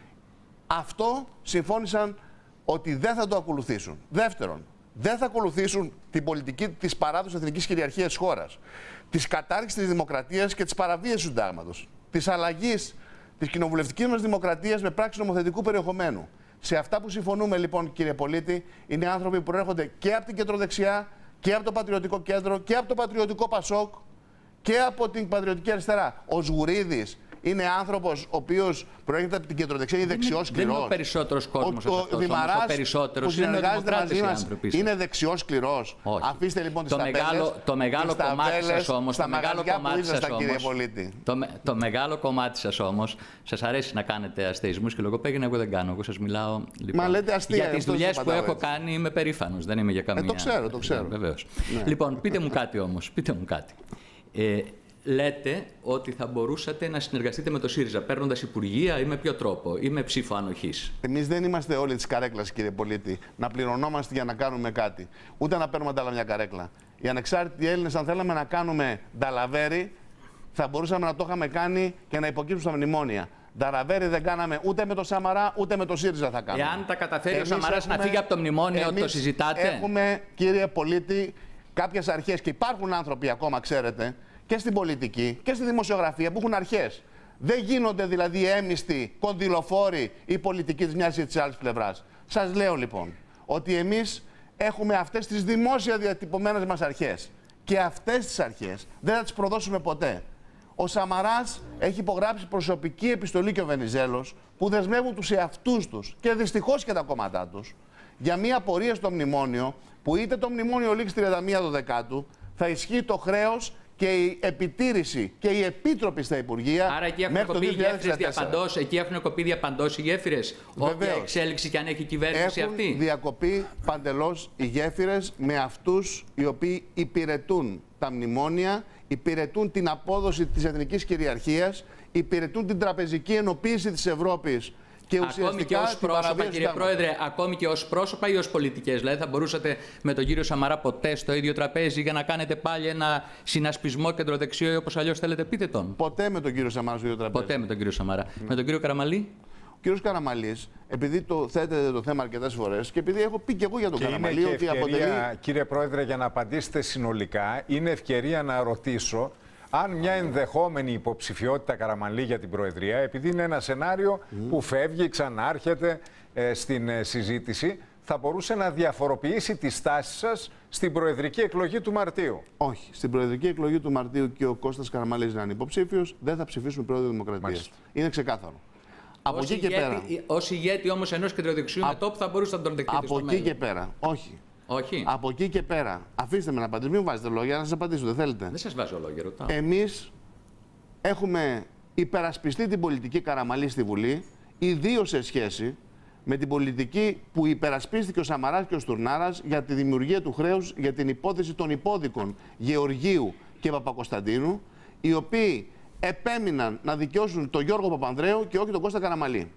L: αυτό συμφώνησαν ότι δεν θα το ακολουθήσουν. Δεύτερον, δεν θα ακολουθήσουν την πολιτική της παράδοσης εθνικής κυριαρχίας της χώρας, της κατάργησης της δημοκρατίας και της παραβίασης του συντάγματος, της αλλαγής της κοινοβουλευτικής μας δημοκρατίας με πράξεις νομοθετικού περιεχομένου. Σε αυτά που συμφωνούμε λοιπόν, κύριε Πολίτη, είναι άνθρωποι που προέρχονται και από την κεντροδεξιά και από το Πατριωτικό Κέντρο και από το Πατριωτικό Πασόκ και από την Πατριωτική Αριστερά. Ο Σγουρίδης είναι άνθρωπος ο οποίος προέρχεται από την κεντροδεξιά, είναι δεξιός σκληρός.
P: Δεν είναι ο περισσότερος κόσμος αυτός.
L: Ο Δημαράς
P: ο περισσότερος
L: που συνεργάζεται μαζί μας είναι δεξιός σκληρός. Αφήστε λοιπόν τις ταμπέλες.
P: Το μεγάλο κομμάτι σας όμως,
L: το
P: μεγάλο κομμάτι σας όμως, σας αρέσει να κάνετε αστεισμούς και λογοπαίγνια, εγώ δεν κάνω. Εγώ σας μιλάω λοιπόν,
L: μα λέτε αστεία,
P: για τις δουλειές που έχω κάνει, είμαι περήφανος. Δεν είμαι για καμία.
L: Το ξέρω.
P: Βεβαίως. Λοιπόν, πείτε μου κάτι όμως. Λέτε ότι θα μπορούσατε να συνεργαστείτε με το ΣΥΡΙΖΑ παίρνοντας υπουργεία ή με ποιο τρόπο, ή με ψήφο ανοχής?
L: Εμείς δεν είμαστε όλοι της καρέκλας, κύριε Πολίτη, να πληρωνόμαστε για να κάνουμε κάτι. Ούτε να παίρνουμε αντάλλα μια καρέκλα. Οι ανεξάρτητοι Έλληνες, αν θέλαμε να κάνουμε νταλαβέρι, θα μπορούσαμε να το είχαμε κάνει και να υποκύψουμε στα μνημόνια. Νταλαβέρι δεν κάναμε ούτε με το Σαμαρά, ούτε με το ΣΥΡΙΖΑ θα κάνουμε.
P: Εάν τα καταφέρει ο Σαμαράς να φύγει από το μνημόνιο, το συζητάτε?
L: Έχουμε, κύριε Πολίτη, κάποιες αρχές και υπάρχουν άνθρωποι ακόμα, ξέρετε, και στην πολιτική και στη δημοσιογραφία που έχουν αρχές. Δεν γίνονται δηλαδή έμιστοι, κονδυλοφόροι ή πολιτικοί της μιας ή της άλλης πλευράς. Σας λέω λοιπόν ότι εμείς έχουμε αυτές τις δημόσια διατυπωμένες μας αρχές. Και αυτές τις αρχές δεν θα τις προδώσουμε ποτέ. Ο Σαμαράς έχει υπογράψει προσωπική επιστολή και ο Βενιζέλος που δεσμεύουν τους εαυτούς τους και δυστυχώς και τα κόμματά τους για μια πορεία στο μνημόνιο που είτε το μνημόνιο λήξει 31/12 θα ισχύει το χρέος και η επιτήρηση και οι επίτροποι στα Υπουργεία.
P: Άρα εκεί έχουν κοπεί γέφυρες διαπαντός, εκεί έχουν κοπεί διαπαντός οι γέφυρες. Όποια εξέλιξη και αν έχει η κυβέρνηση αυτή.
L: Έχουν διακοπεί παντελώς οι γέφυρες με αυτούς οι οποίοι υπηρετούν τα μνημόνια, υπηρετούν την απόδοση της εθνικής κυριαρχίας, υπηρετούν την τραπεζική ενοποίηση της Ευρώπης. Και
P: ακόμη και ως πρόσωπα, κύριε Πρόεδρε, ακόμη και ως πρόσωπα ή ως πολιτικές? Δηλαδή, θα μπορούσατε με τον κύριο Σαμαρά ποτέ στο ίδιο τραπέζι για να κάνετε πάλι ένα συνασπισμό κεντροδεξιό ή όπως αλλιώς θέλετε, πείτε τον?
L: Ποτέ με τον κύριο Σαμαρά στο ίδιο τραπέζι.
P: Ποτέ με τον κύριο Σαμαρά. Με τον κύριο Καραμαλή?
L: Ο κύριος Καραμαλής, επειδή το θέτετε το θέμα αρκετές φορές και επειδή έχω πει και εγώ για τον Καραμαλή ότι αποτελεί.
K: Κύριε Πρόεδρε, για να απαντήσετε συνολικά, είναι ευκαιρία να ρωτήσω αν μια ενδεχόμενη υποψηφιότητα Καραμανλή για την Προεδρία, επειδή είναι ένα σενάριο που φεύγει, ξανάρχεται στην συζήτηση, θα μπορούσε να διαφοροποιήσει τη στάση σας στην προεδρική εκλογή του Μαρτίου?
L: Όχι. Στην προεδρική εκλογή του Μαρτίου και ο Κώστας Καραμανλής να είναι υποψήφιος, δεν θα ψηφίσουμε πρόεδρο Δημοκρατίας. Είναι ξεκάθαρο. Από εκεί και πέρα.
P: Ως ηγέτη όμως ενός κεντροδεξιού μετώπου θα μπορούσε να τον δεχτείτε
L: από εκεί και πέρα. Όχι.
P: Όχι.
L: Από εκεί και πέρα. Αφήστε με να απαντήσω. Μην βάζετε λόγια, να σας απαντήσω. Δεν θέλετε?
P: Δεν σας βάζω λόγια, ρωτάω.
L: Εμείς έχουμε υπερασπιστεί την πολιτική Καραμανλή στη Βουλή, ιδίως σε σχέση με την πολιτική που υπερασπίστηκε ο Σαμαράς και ο Στουρνάρας για τη δημιουργία του χρέους, για την υπόθεση των υπόδικων Γεωργίου και Παπακοσταντίνου, οι οποίοι επέμειναν να δικαιώσουν τον Γιώργο Παπανδρέου και όχι τον Κώστα Καραμανλή.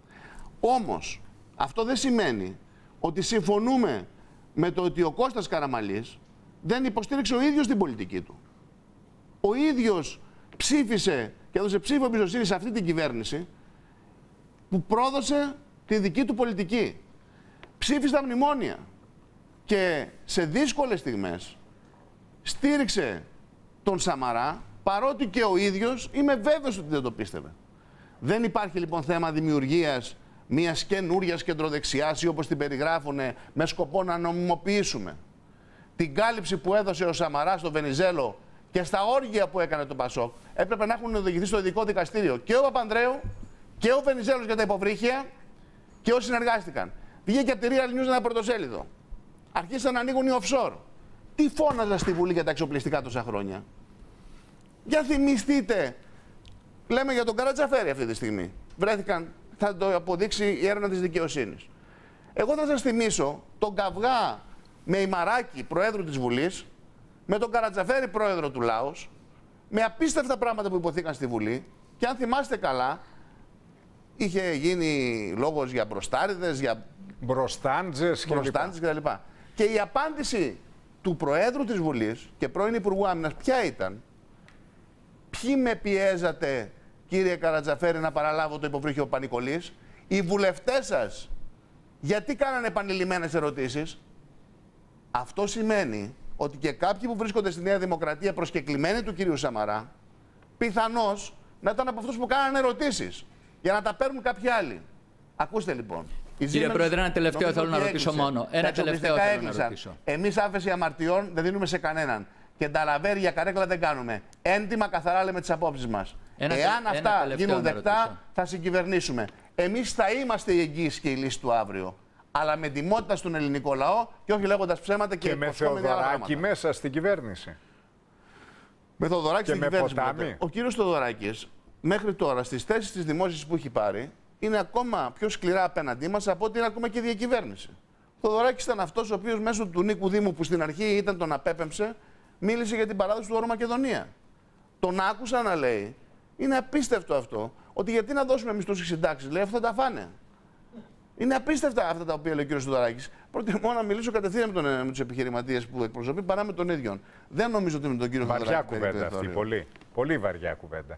L: Όμως, αυτό δεν σημαίνει ότι συμφωνούμε με το ότι ο Κώστας Καραμανλής δεν υποστήριξε ο ίδιος την πολιτική του. Ο ίδιος ψήφισε και έδωσε ψήφο εμπιστοσύνη σε αυτή την κυβέρνηση που πρόδωσε τη δική του πολιτική. Ψήφισε τα μνημόνια και σε δύσκολες στιγμές στήριξε τον Σαμαρά, παρότι και ο ίδιος είμαι βέβαιος ότι δεν το πίστευε. Δεν υπάρχει λοιπόν θέμα δημιουργίας μιας καινούριας κεντροδεξιάς ή όπως την περιγράφουν με σκοπό να νομιμοποιήσουμε την κάλυψη που έδωσε ο Σαμαράς στο Βενιζέλο και στα όργια που έκανε το Πασόκ. Έπρεπε να έχουν οδηγηθεί στο ειδικό δικαστήριο και ο Παπανδρέου και ο Βενιζέλος για τα υποβρύχια και όσοι συνεργάστηκαν. Βγήκε από τη Real News ένα πρωτοσέλιδο. Αρχίσαν να ανοίγουν οι offshore. Τι φώναζα στη Βουλή για τα εξοπλιστικά τόσα χρόνια? Για θυμηθείτε. Λέμε για τον Καρατζαφέρη αυτή τη στιγμή. Βρέθηκαν, θα το αποδείξει η έρευνα της δικαιοσύνης. Εγώ θα σας θυμίσω τον καυγά με Ημαράκη, προέδρου της Βουλής, με τον Καρατζαφέρη, πρόεδρο του Λάος, με απίστευτα πράγματα που υποθήκαν στη Βουλή. Και αν θυμάστε καλά, είχε γίνει λόγος για μπροστάριδες, για
K: μπροστάντζες
L: κτλ. Και η απάντηση του Προέδρου της Βουλής και πρώην Υπουργού Άμυνας ποια ήταν? Ποιοι με πιέζατε, κύριε Καρατζαφέρη, να παραλάβω το υποβρύχιο Πανικολής? Οι βουλευτές σας. Γιατί κάνανε επανειλημμένες ερωτήσεις? Αυτό σημαίνει ότι και κάποιοι που βρίσκονται στη Νέα Δημοκρατία προσκεκλημένοι του κυρίου Σαμαρά, πιθανώς να ήταν από αυτούς που κάνανε ερωτήσεις για να τα παίρνουν κάποιοι άλλοι. Ακούστε λοιπόν.
P: Κύριε Πρόεδρε, ένα τελευταίο θέλω να ρωτήσω μόνο. Ένα τελευταίο θέλω να ρωτήσω.
L: Εμείς άφεση αμαρτιών δεν δίνουμε σε κανέναν. Και νταλαβέρ για καρέκλα δεν κάνουμε. Έντιμα καθαρά λέμε τις απόψεις μας. Εάν αυτά γίνουν δεκτά, θα συγκυβερνήσουμε. Εμείς θα είμαστε η εγγύηση και η λύση του αύριο. Αλλά με τιμότητα στον ελληνικό λαό και όχι λέγοντας ψέματα και
K: με Θεοδωράκη μέσα στην κυβέρνηση.
L: Με Θεοδωράκη στην κυβέρνηση.
K: Ποτάμι.
L: Ο κύριος Θεοδωράκης μέχρι τώρα στις θέσεις της δημόσιας που έχει πάρει είναι ακόμα πιο σκληρά απέναντί μας από ότι είναι ακόμα και η διακυβέρνηση. Ο Θεοδωράκης ήταν αυτός ο οποίος μέσω του Νίκου Δήμου, που στην αρχή ήταν τον απέπεμψε, μίλησε για την παράδοση του όρου Μακεδονία. Τον άκουσα να λέει, είναι απίστευτο αυτό, ότι γιατί να δώσουμε μισθούς και συντάξεις, λέει, αυτό τα φάνε. Είναι απίστευτα αυτά τα οποία λέει ο κ. Θεοδωράκης. Προτιμώ να μιλήσω κατευθείαν με τους επιχειρηματίες που εκπροσωπεί παρά με τον ίδιο. Δεν νομίζω ότι με τον κύριο Θεοδωράκη.
K: Βαριά κουβέντα αυτή, πολύ βαριά κουβέντα.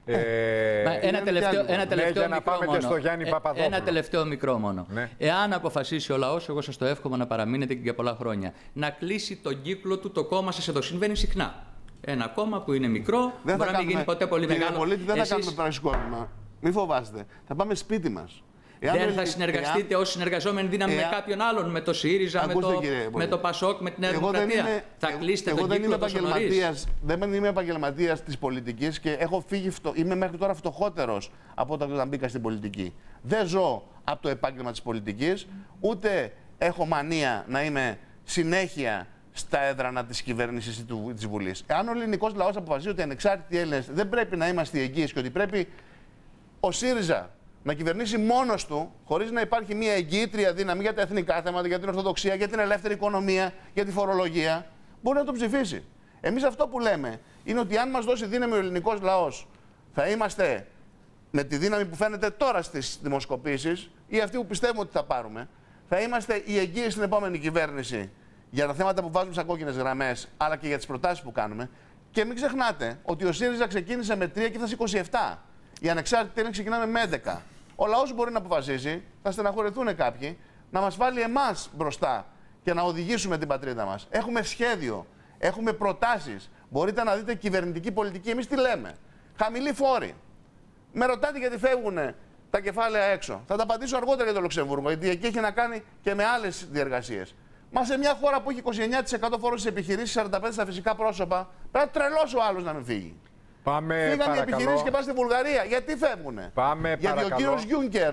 P: Ένα τελευταίο μικρό μόνο.
K: Ναι.
P: Εάν αποφασίσει ο λαός, εγώ σας το εύχομαι να παραμείνετε και για πολλά χρόνια, να κλείσει τον κύκλο του το κόμμα σας εδώ. Συμβαίνει συχνά. Ένα κόμμα που είναι μικρό,
L: δεν
P: μπορεί να μην γίνει ποτέ πολύ μεγάλο.
L: Πολίτη, δεν θα κάνουμε παρασκόρυμα. Μην φοβάστε. Θα πάμε σπίτι μας.
P: Δεν θα συνεργαστείτε ως συνεργαζόμενη δύναμη με κάποιον άλλον, με το ΣΥΡΙΖΑ, με το ΠΑΣΟΚ, με την Νέα Δημοκρατία? Θα κλείσετε τον κύκλο τόσο νωρίς?
L: Δεν είμαι επαγγελματίας της πολιτικής και έχω φύγει, είμαι μέχρι τώρα φτωχότερος από όταν μπήκα στην πολιτική. Δεν ζω από το επάγγελμα της πολιτικής, ούτε έχω μανία να είμαι συνέχεια στα έδρανα της κυβέρνησης ή της Βουλής. Εάν ο ελληνικός λαός αποφασίζει ότι οι ανεξάρτητοι Έλληνες δεν πρέπει να είμαστε εγγύης και ότι πρέπει ο ΣΥΡΙΖΑ να κυβερνήσει μόνος του, χωρίς να υπάρχει μια εγγύητρια δύναμη για τα εθνικά θέματα, για την ορθοδοξία, για την ελεύθερη οικονομία, για τη φορολογία, μπορεί να το ψηφίσει. Εμείς αυτό που λέμε είναι ότι αν μας δώσει δύναμη ο ελληνικός λαός, θα είμαστε με τη δύναμη που φαίνεται τώρα στις δημοσκοπήσεις ή αυτή που πιστεύουμε ότι θα πάρουμε, θα είμαστε η εγγύηση στην επόμενη κυβέρνηση για τα θέματα που βάζουμε σαν κόκκινες γραμμές, αλλά και για τις προτάσεις που κάνουμε. Και μην ξεχνάτε ότι ο ΣΥΡΙΖΑ ξεκίνησε με 3 και φτάσει 27. Οι ανεξάρτητοι Έλληνες ξεκινάμε με 11. Ο λαός μπορεί να αποφασίσει, θα στεναχωρηθούν κάποιοι, να μας βάλει εμάς μπροστά και να οδηγήσουμε την πατρίδα μας. Έχουμε σχέδιο, έχουμε προτάσεις. Μπορείτε να δείτε κυβερνητική πολιτική. Εμείς τι λέμε? Χαμηλή φόρη. Με ρωτάτε γιατί φεύγουν τα κεφάλαια έξω. Θα τα απαντήσω αργότερα για το Λουξεμβούργο, γιατί εκεί έχει να κάνει και με άλλες διεργασίες. Μα σε μια χώρα που έχει 29% φόρο στις επιχειρήσεις, 45% στα φυσικά πρόσωπα, πρέπει να τρελώσει ο άλλος να μην φύγει. Φύγαν οι επιχειρήσεις και πάνε στη Βουλγαρία. Γιατί φεύγουνε? Γιατί ο κύριος Γιούνκερ,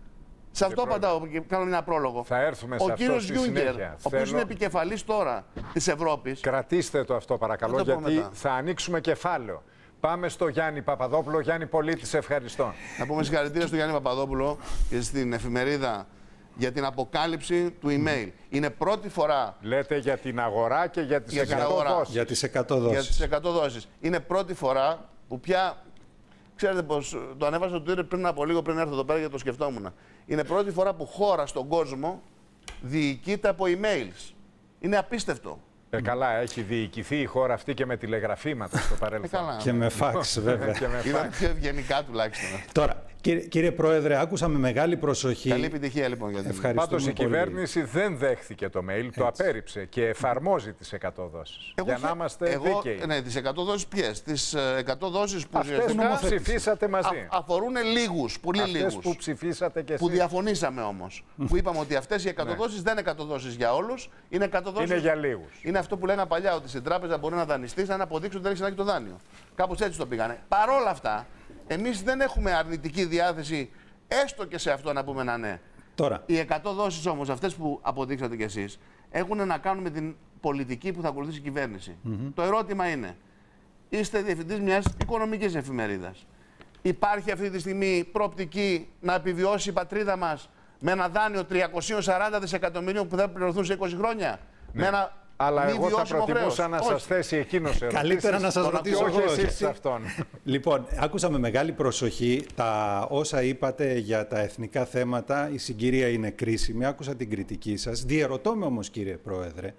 L: σε αυτό απαντάω και κάνω ένα πρόλογο.
K: Θα έρθουμε σε
L: ο
K: αυτό
L: κύριος
K: στη
L: Γιούνκερ,
K: συνέχεια.
L: ο οποίος είναι επικεφαλής τώρα της Ευρώπης.
K: Κρατήστε το αυτό παρακαλώ, γιατί θα ανοίξουμε κεφάλαιο. Πάμε στο Γιάννη Παπαδόπουλο. Γιάννη, πολύ σε ευχαριστώ.
L: Να πούμε συγχαρητήρια στον Γιάννη Παπαδόπουλο και στην εφημερίδα για την αποκάλυψη του email. Είναι πρώτη φορά.
K: Λέτε για την αγορά και για τις 100 δόσεις.
C: Για τις 100 δόσεις.
L: Για τις 100 δόσεις. Είναι πρώτη φορά που πια. Ξέρετε πως το ανέβασα στο Twitter πριν από λίγο, πριν έρθω εδώ πέρα γιατί το σκεφτόμουν. Είναι πρώτη φορά που χώρα στον κόσμο διοικείται από emails. Είναι απίστευτο.
K: Καλά, έχει διοικηθεί η χώρα αυτή και με τηλεγραφήματα στο παρελθόν.
C: Και με φάξ, βέβαια.
L: Ήταν πιο ευγενικά τουλάχιστον.
C: Τώρα, κύριε Πρόεδρε, άκουσα με μεγάλη προσοχή.
L: Καλή επιτυχία λοιπόν για την
K: Πάντως η κυβέρνηση δεν δέχθηκε το mail, το απέρριψε και εφαρμόζει τις 100 δόσεις. Για να είμαστε δίκαιοι.
L: Ναι, τις 100 δόσεις ποιες? Τις 100 δόσεις που
K: ψηφίσατε μαζί.
L: Αφορούν λίγους, πολύ λίγους.
K: Αυτές που ψηφίσατε και εσείς.
L: Που διαφωνήσαμε όμως. Που είπαμε ότι αυτές οι 100 δόσεις δεν είναι 100 δόσεις για όλους, είναι 100 δόσεις.
K: Είναι για λίγους.
L: Είναι αυτό που λέγανε παλιά, ότι στην τράπεζα μπορεί να δανειστείς αν αποδείξει ότι δεν έχει ανάγκη το δάνειο. Κάπως έτσι το πήγανε. Παρόλα αυτά, εμείς δεν έχουμε αρνητική διάθεση, έστω και σε αυτό να πούμε ένα ναι.
C: Τώρα.
L: Οι 100 δόσεις όμως, αυτές που αποδείξατε κι εσείς, έχουν να κάνουν με την πολιτική που θα ακολουθήσει η κυβέρνηση. Το ερώτημα είναι, είστε διευθυντής μιας οικονομικής εφημερίδας. Υπάρχει αυτή τη στιγμή προοπτική να επιβιώσει η πατρίδα μας με ένα δάνειο 340 δισεκατομμυρίων που θα πληρωθούν σε 20 χρόνια?
K: Ναι.
L: Με ένα
K: αλλά εγώ θα προτιμούσα να σας θέσει εκείνος ερωτήσεις.
C: Καλύτερα να σας ρωτήσω εγώ
K: εσείς αυτόν.
C: Λοιπόν, άκουσα με μεγάλη προσοχή τα όσα είπατε για τα εθνικά θέματα. Η συγκυρία είναι κρίσιμη. Άκουσα την κριτική σας. Διερωτώ με όμως, κύριε Πρόεδρε,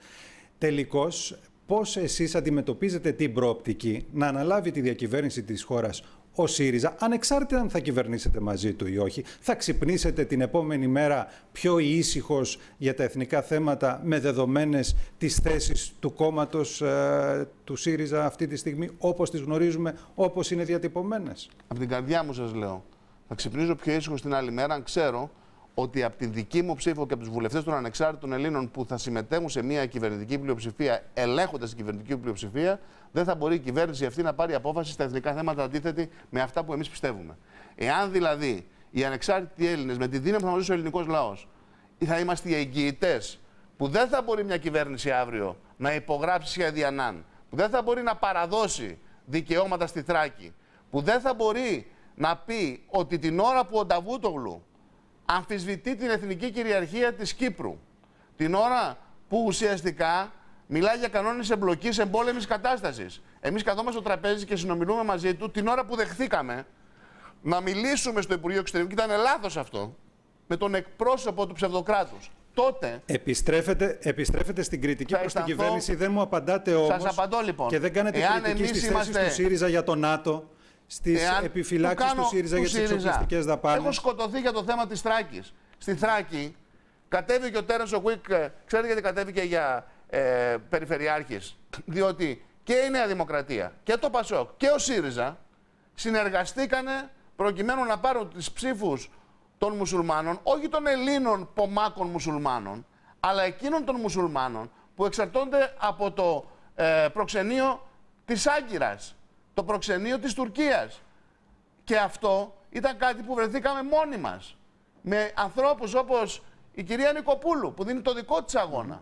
C: τελικώς πώς εσείς αντιμετωπίζετε την προοπτική να αναλάβει τη διακυβέρνηση της χώρας ο ΣΥΡΙΖΑ, ανεξάρτητα αν θα κυβερνήσετε μαζί του ή όχι? Θα ξυπνήσετε την επόμενη μέρα πιο ήσυχος για τα εθνικά θέματα με δεδομένες τις θέσεις του κόμματος του ΣΥΡΙΖΑ αυτή τη στιγμή, όπως τις γνωρίζουμε, όπως είναι διατυπωμένες?
L: Από την καρδιά μου σας λέω, θα ξυπνήσω πιο ήσυχος την άλλη μέρα αν ξέρω ότι από την δική μου ψήφο και από τους βουλευτές των ανεξάρτητων Ελλήνων που θα συμμετέχουν σε μια κυβερνητική πλειοψηφία, ελέγχοντας την κυβερνητική πλειοψηφία, δεν θα μπορεί η κυβέρνηση αυτή να πάρει απόφαση στα εθνικά θέματα αντίθετη με αυτά που εμείς πιστεύουμε. Εάν δηλαδή οι ανεξάρτητοι Έλληνες, με τη δύναμη που θα μας δώσει ο ελληνικός λαός, θα είμαστε οι εγγυητές που δεν θα μπορεί μια κυβέρνηση αύριο να υπογράψει σχέδια ΝΑΝ, που δεν θα μπορεί να παραδώσει δικαιώματα στη Θράκη, που δεν θα μπορεί να πει ότι την ώρα που ο Νταβούτογλου αμφισβητεί την εθνική κυριαρχία της Κύπρου, την ώρα που ουσιαστικά μιλάει για κανόνες εμπλοκής εμπόλεμης κατάστασης. Εμείς καθόμαστε στο τραπέζι και συνομιλούμε μαζί του την ώρα που δεχθήκαμε να μιλήσουμε στο Υπουργείο Εξωτερικών, και ήταν λάθος αυτό, με τον εκπρόσωπο του ψευδοκράτους. Τότε.
C: Επιστρέφετε στην κριτική προς την κυβέρνηση, δεν μου απαντάτε όμως.
L: Σας απαντώ λοιπόν.
C: Και δεν κάνετε κριτική στις θέσεις του ΣΥΡΙΖΑ για το ΝΑΤΟ, στις επιφυλάξεις του ΣΥΡΙΖΑ για τις εξοπλιστικές δαπάνες.
L: Έχω σκοτωθεί για το θέμα της Θράκης. Στη Θράκη κατέβηκε ο Τέρενς ο Κουίκ, ξέρετε γιατί κατέβηκε για περιφερειάρχης? Διότι και η Νέα Δημοκρατία και το ΠΑΣΟΚ και ο ΣΥΡΙΖΑ συνεργαστήκανε προκειμένου να πάρουν τις ψήφους των μουσουλμάνων, όχι των Ελλήνων πομάκων μουσουλμάνων, αλλά εκείνων των μουσουλμάνων που εξαρτώνται από το προξενείο της Άγκυρας, το προξενείο της Τουρκίας. Και αυτό ήταν κάτι που βρεθήκαμε μόνοι μας, με ανθρώπους όπως η κυρία Νικοπούλου που δίνει το δικό της αγώνα.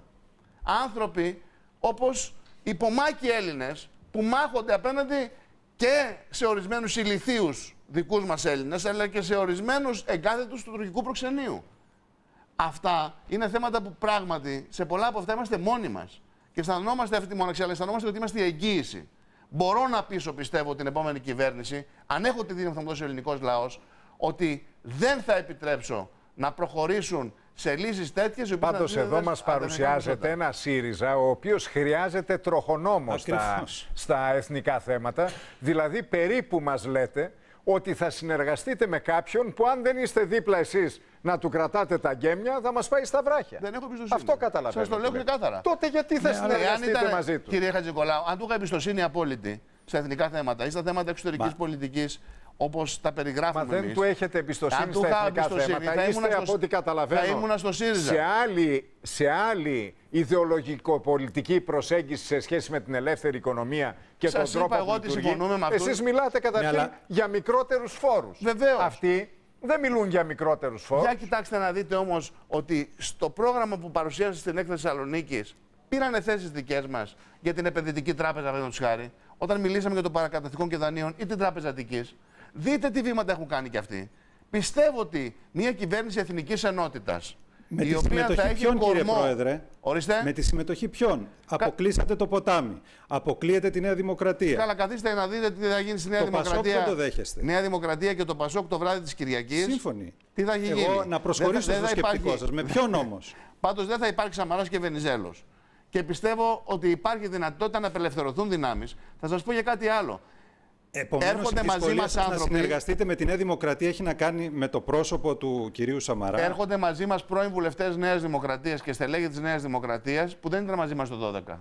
L: Άνθρωποι όπως οι πομάκοι Έλληνες που μάχονται απέναντι και σε ορισμένους ηλιθίους δικούς μας Έλληνες, αλλά και σε ορισμένους εγκάθετους του τουρκικού προξενείου. Αυτά είναι θέματα που πράγματι σε πολλά από αυτά είμαστε μόνοι μας. Και αισθανόμαστε αυτή τη μοναξιά, αλλά αισθανόμαστε ότι είμαστε η εγγύηση. Μπορώ να πείσω, πιστεύω, την επόμενη κυβέρνηση, αν έχω τη δύναμη που θα μου δώσει ο ελληνικός λαός, ότι δεν θα επιτρέψω να προχωρήσουν σε λύσεις τέτοιες.
K: Πάντως εδώ μας παρουσιάζεται ένα ΣΥΡΙΖΑ ο οποίος χρειάζεται τροχονόμο στα εθνικά θέματα. Δηλαδή περίπου μας λέτε ότι θα συνεργαστείτε με κάποιον που αν δεν είστε δίπλα εσείς να του κρατάτε τα γκέμια, θα μας πάει στα βράχια.
L: Δεν έχω εμπιστοσύνη.
K: Αυτό καταλαβαίνω.
L: Σας το λέω ξεκάθαρα.
K: Τότε γιατί θα συνεργαστείτε μαζί του?
L: Κύριε Χατζηνικολάου, αν του είχα εμπιστοσύνη απόλυτη στα εθνικά θέματα ή στα θέματα εξωτερικής πολιτικής, όπως τα περιγράφουμε εμείς.
K: Μα δεν του έχετε εμπιστοσύνη στα εθνικά θέματα. Είστε, από ό,τι καταλαβαίνω,
L: θα ήμουν στο ΣΥΡΙΖΑ.
K: σε άλλη ιδεολογικο-πολιτική προσέγγιση σε σχέση με την ελεύθερη οικονομία και τον τρόπο που λειτουργεί. Εσείς μιλάτε καταρχήν για μικρότερους φόρους.
L: Βεβαίως.
K: Αυτοί δεν μιλούν για μικρότερους φόρους.
L: Για κοιτάξτε να δείτε όμως ότι στο πρόγραμμα που παρουσίασε στην έκθεση Θεσσαλονίκης πήρανε θέσεις δικές μας για την επενδυτική τράπεζα, παραδείγματος χάρη, όταν μιλήσαμε για το παρακαταθήκων και δανείων ή την Τράπεζα Αττικής. Δείτε τι βήματα έχουν κάνει κι αυτοί. Πιστεύω ότι μια κυβέρνηση εθνικής ενότητας,
C: με
L: η
C: τη
L: οποία
C: συμμετοχή
L: θα έχει
C: ποιον,
L: κορμό...
C: κύριε Πρόεδρε,
L: Ορίστε.
C: Με τη συμμετοχή ποιον? Αποκλείσατε το ποτάμι. Αποκλείεται τη Νέα Δημοκρατία.
L: Καλά, καθίστε να δείτε τι θα γίνει στη Νέα Δημοκρατία.
C: Το Πασόκ δεν το δέχεστε.
L: Νέα Δημοκρατία και το Πασόκ το βράδυ της Κυριακής.
C: Σύμφωνοι.
L: Τι θα γίνει?
C: Εγώ να προσχωρήσω στο σκεπτικό σας. Με ποιον όμως?
L: Πάντως δεν θα υπάρξει Σαμαράς και Βενιζέλος. Και πιστεύω ότι υπάρχει δυνατότητα να απελευθερωθούν δυνάμεις. Θα σας πω για κάτι άλλο.
C: Έρχονται μαζί μας άνθρωποι. Να συνεργαστείτε με τη Νέα Δημοκρατία έχει να κάνει με το πρόσωπο του κυρίου Σαμαρά.
L: Έρχονται μαζί μας πρώην βουλευτές Νέας Δημοκρατίας και στελέχη της Νέας Δημοκρατίας που δεν ήταν μαζί μας το 12.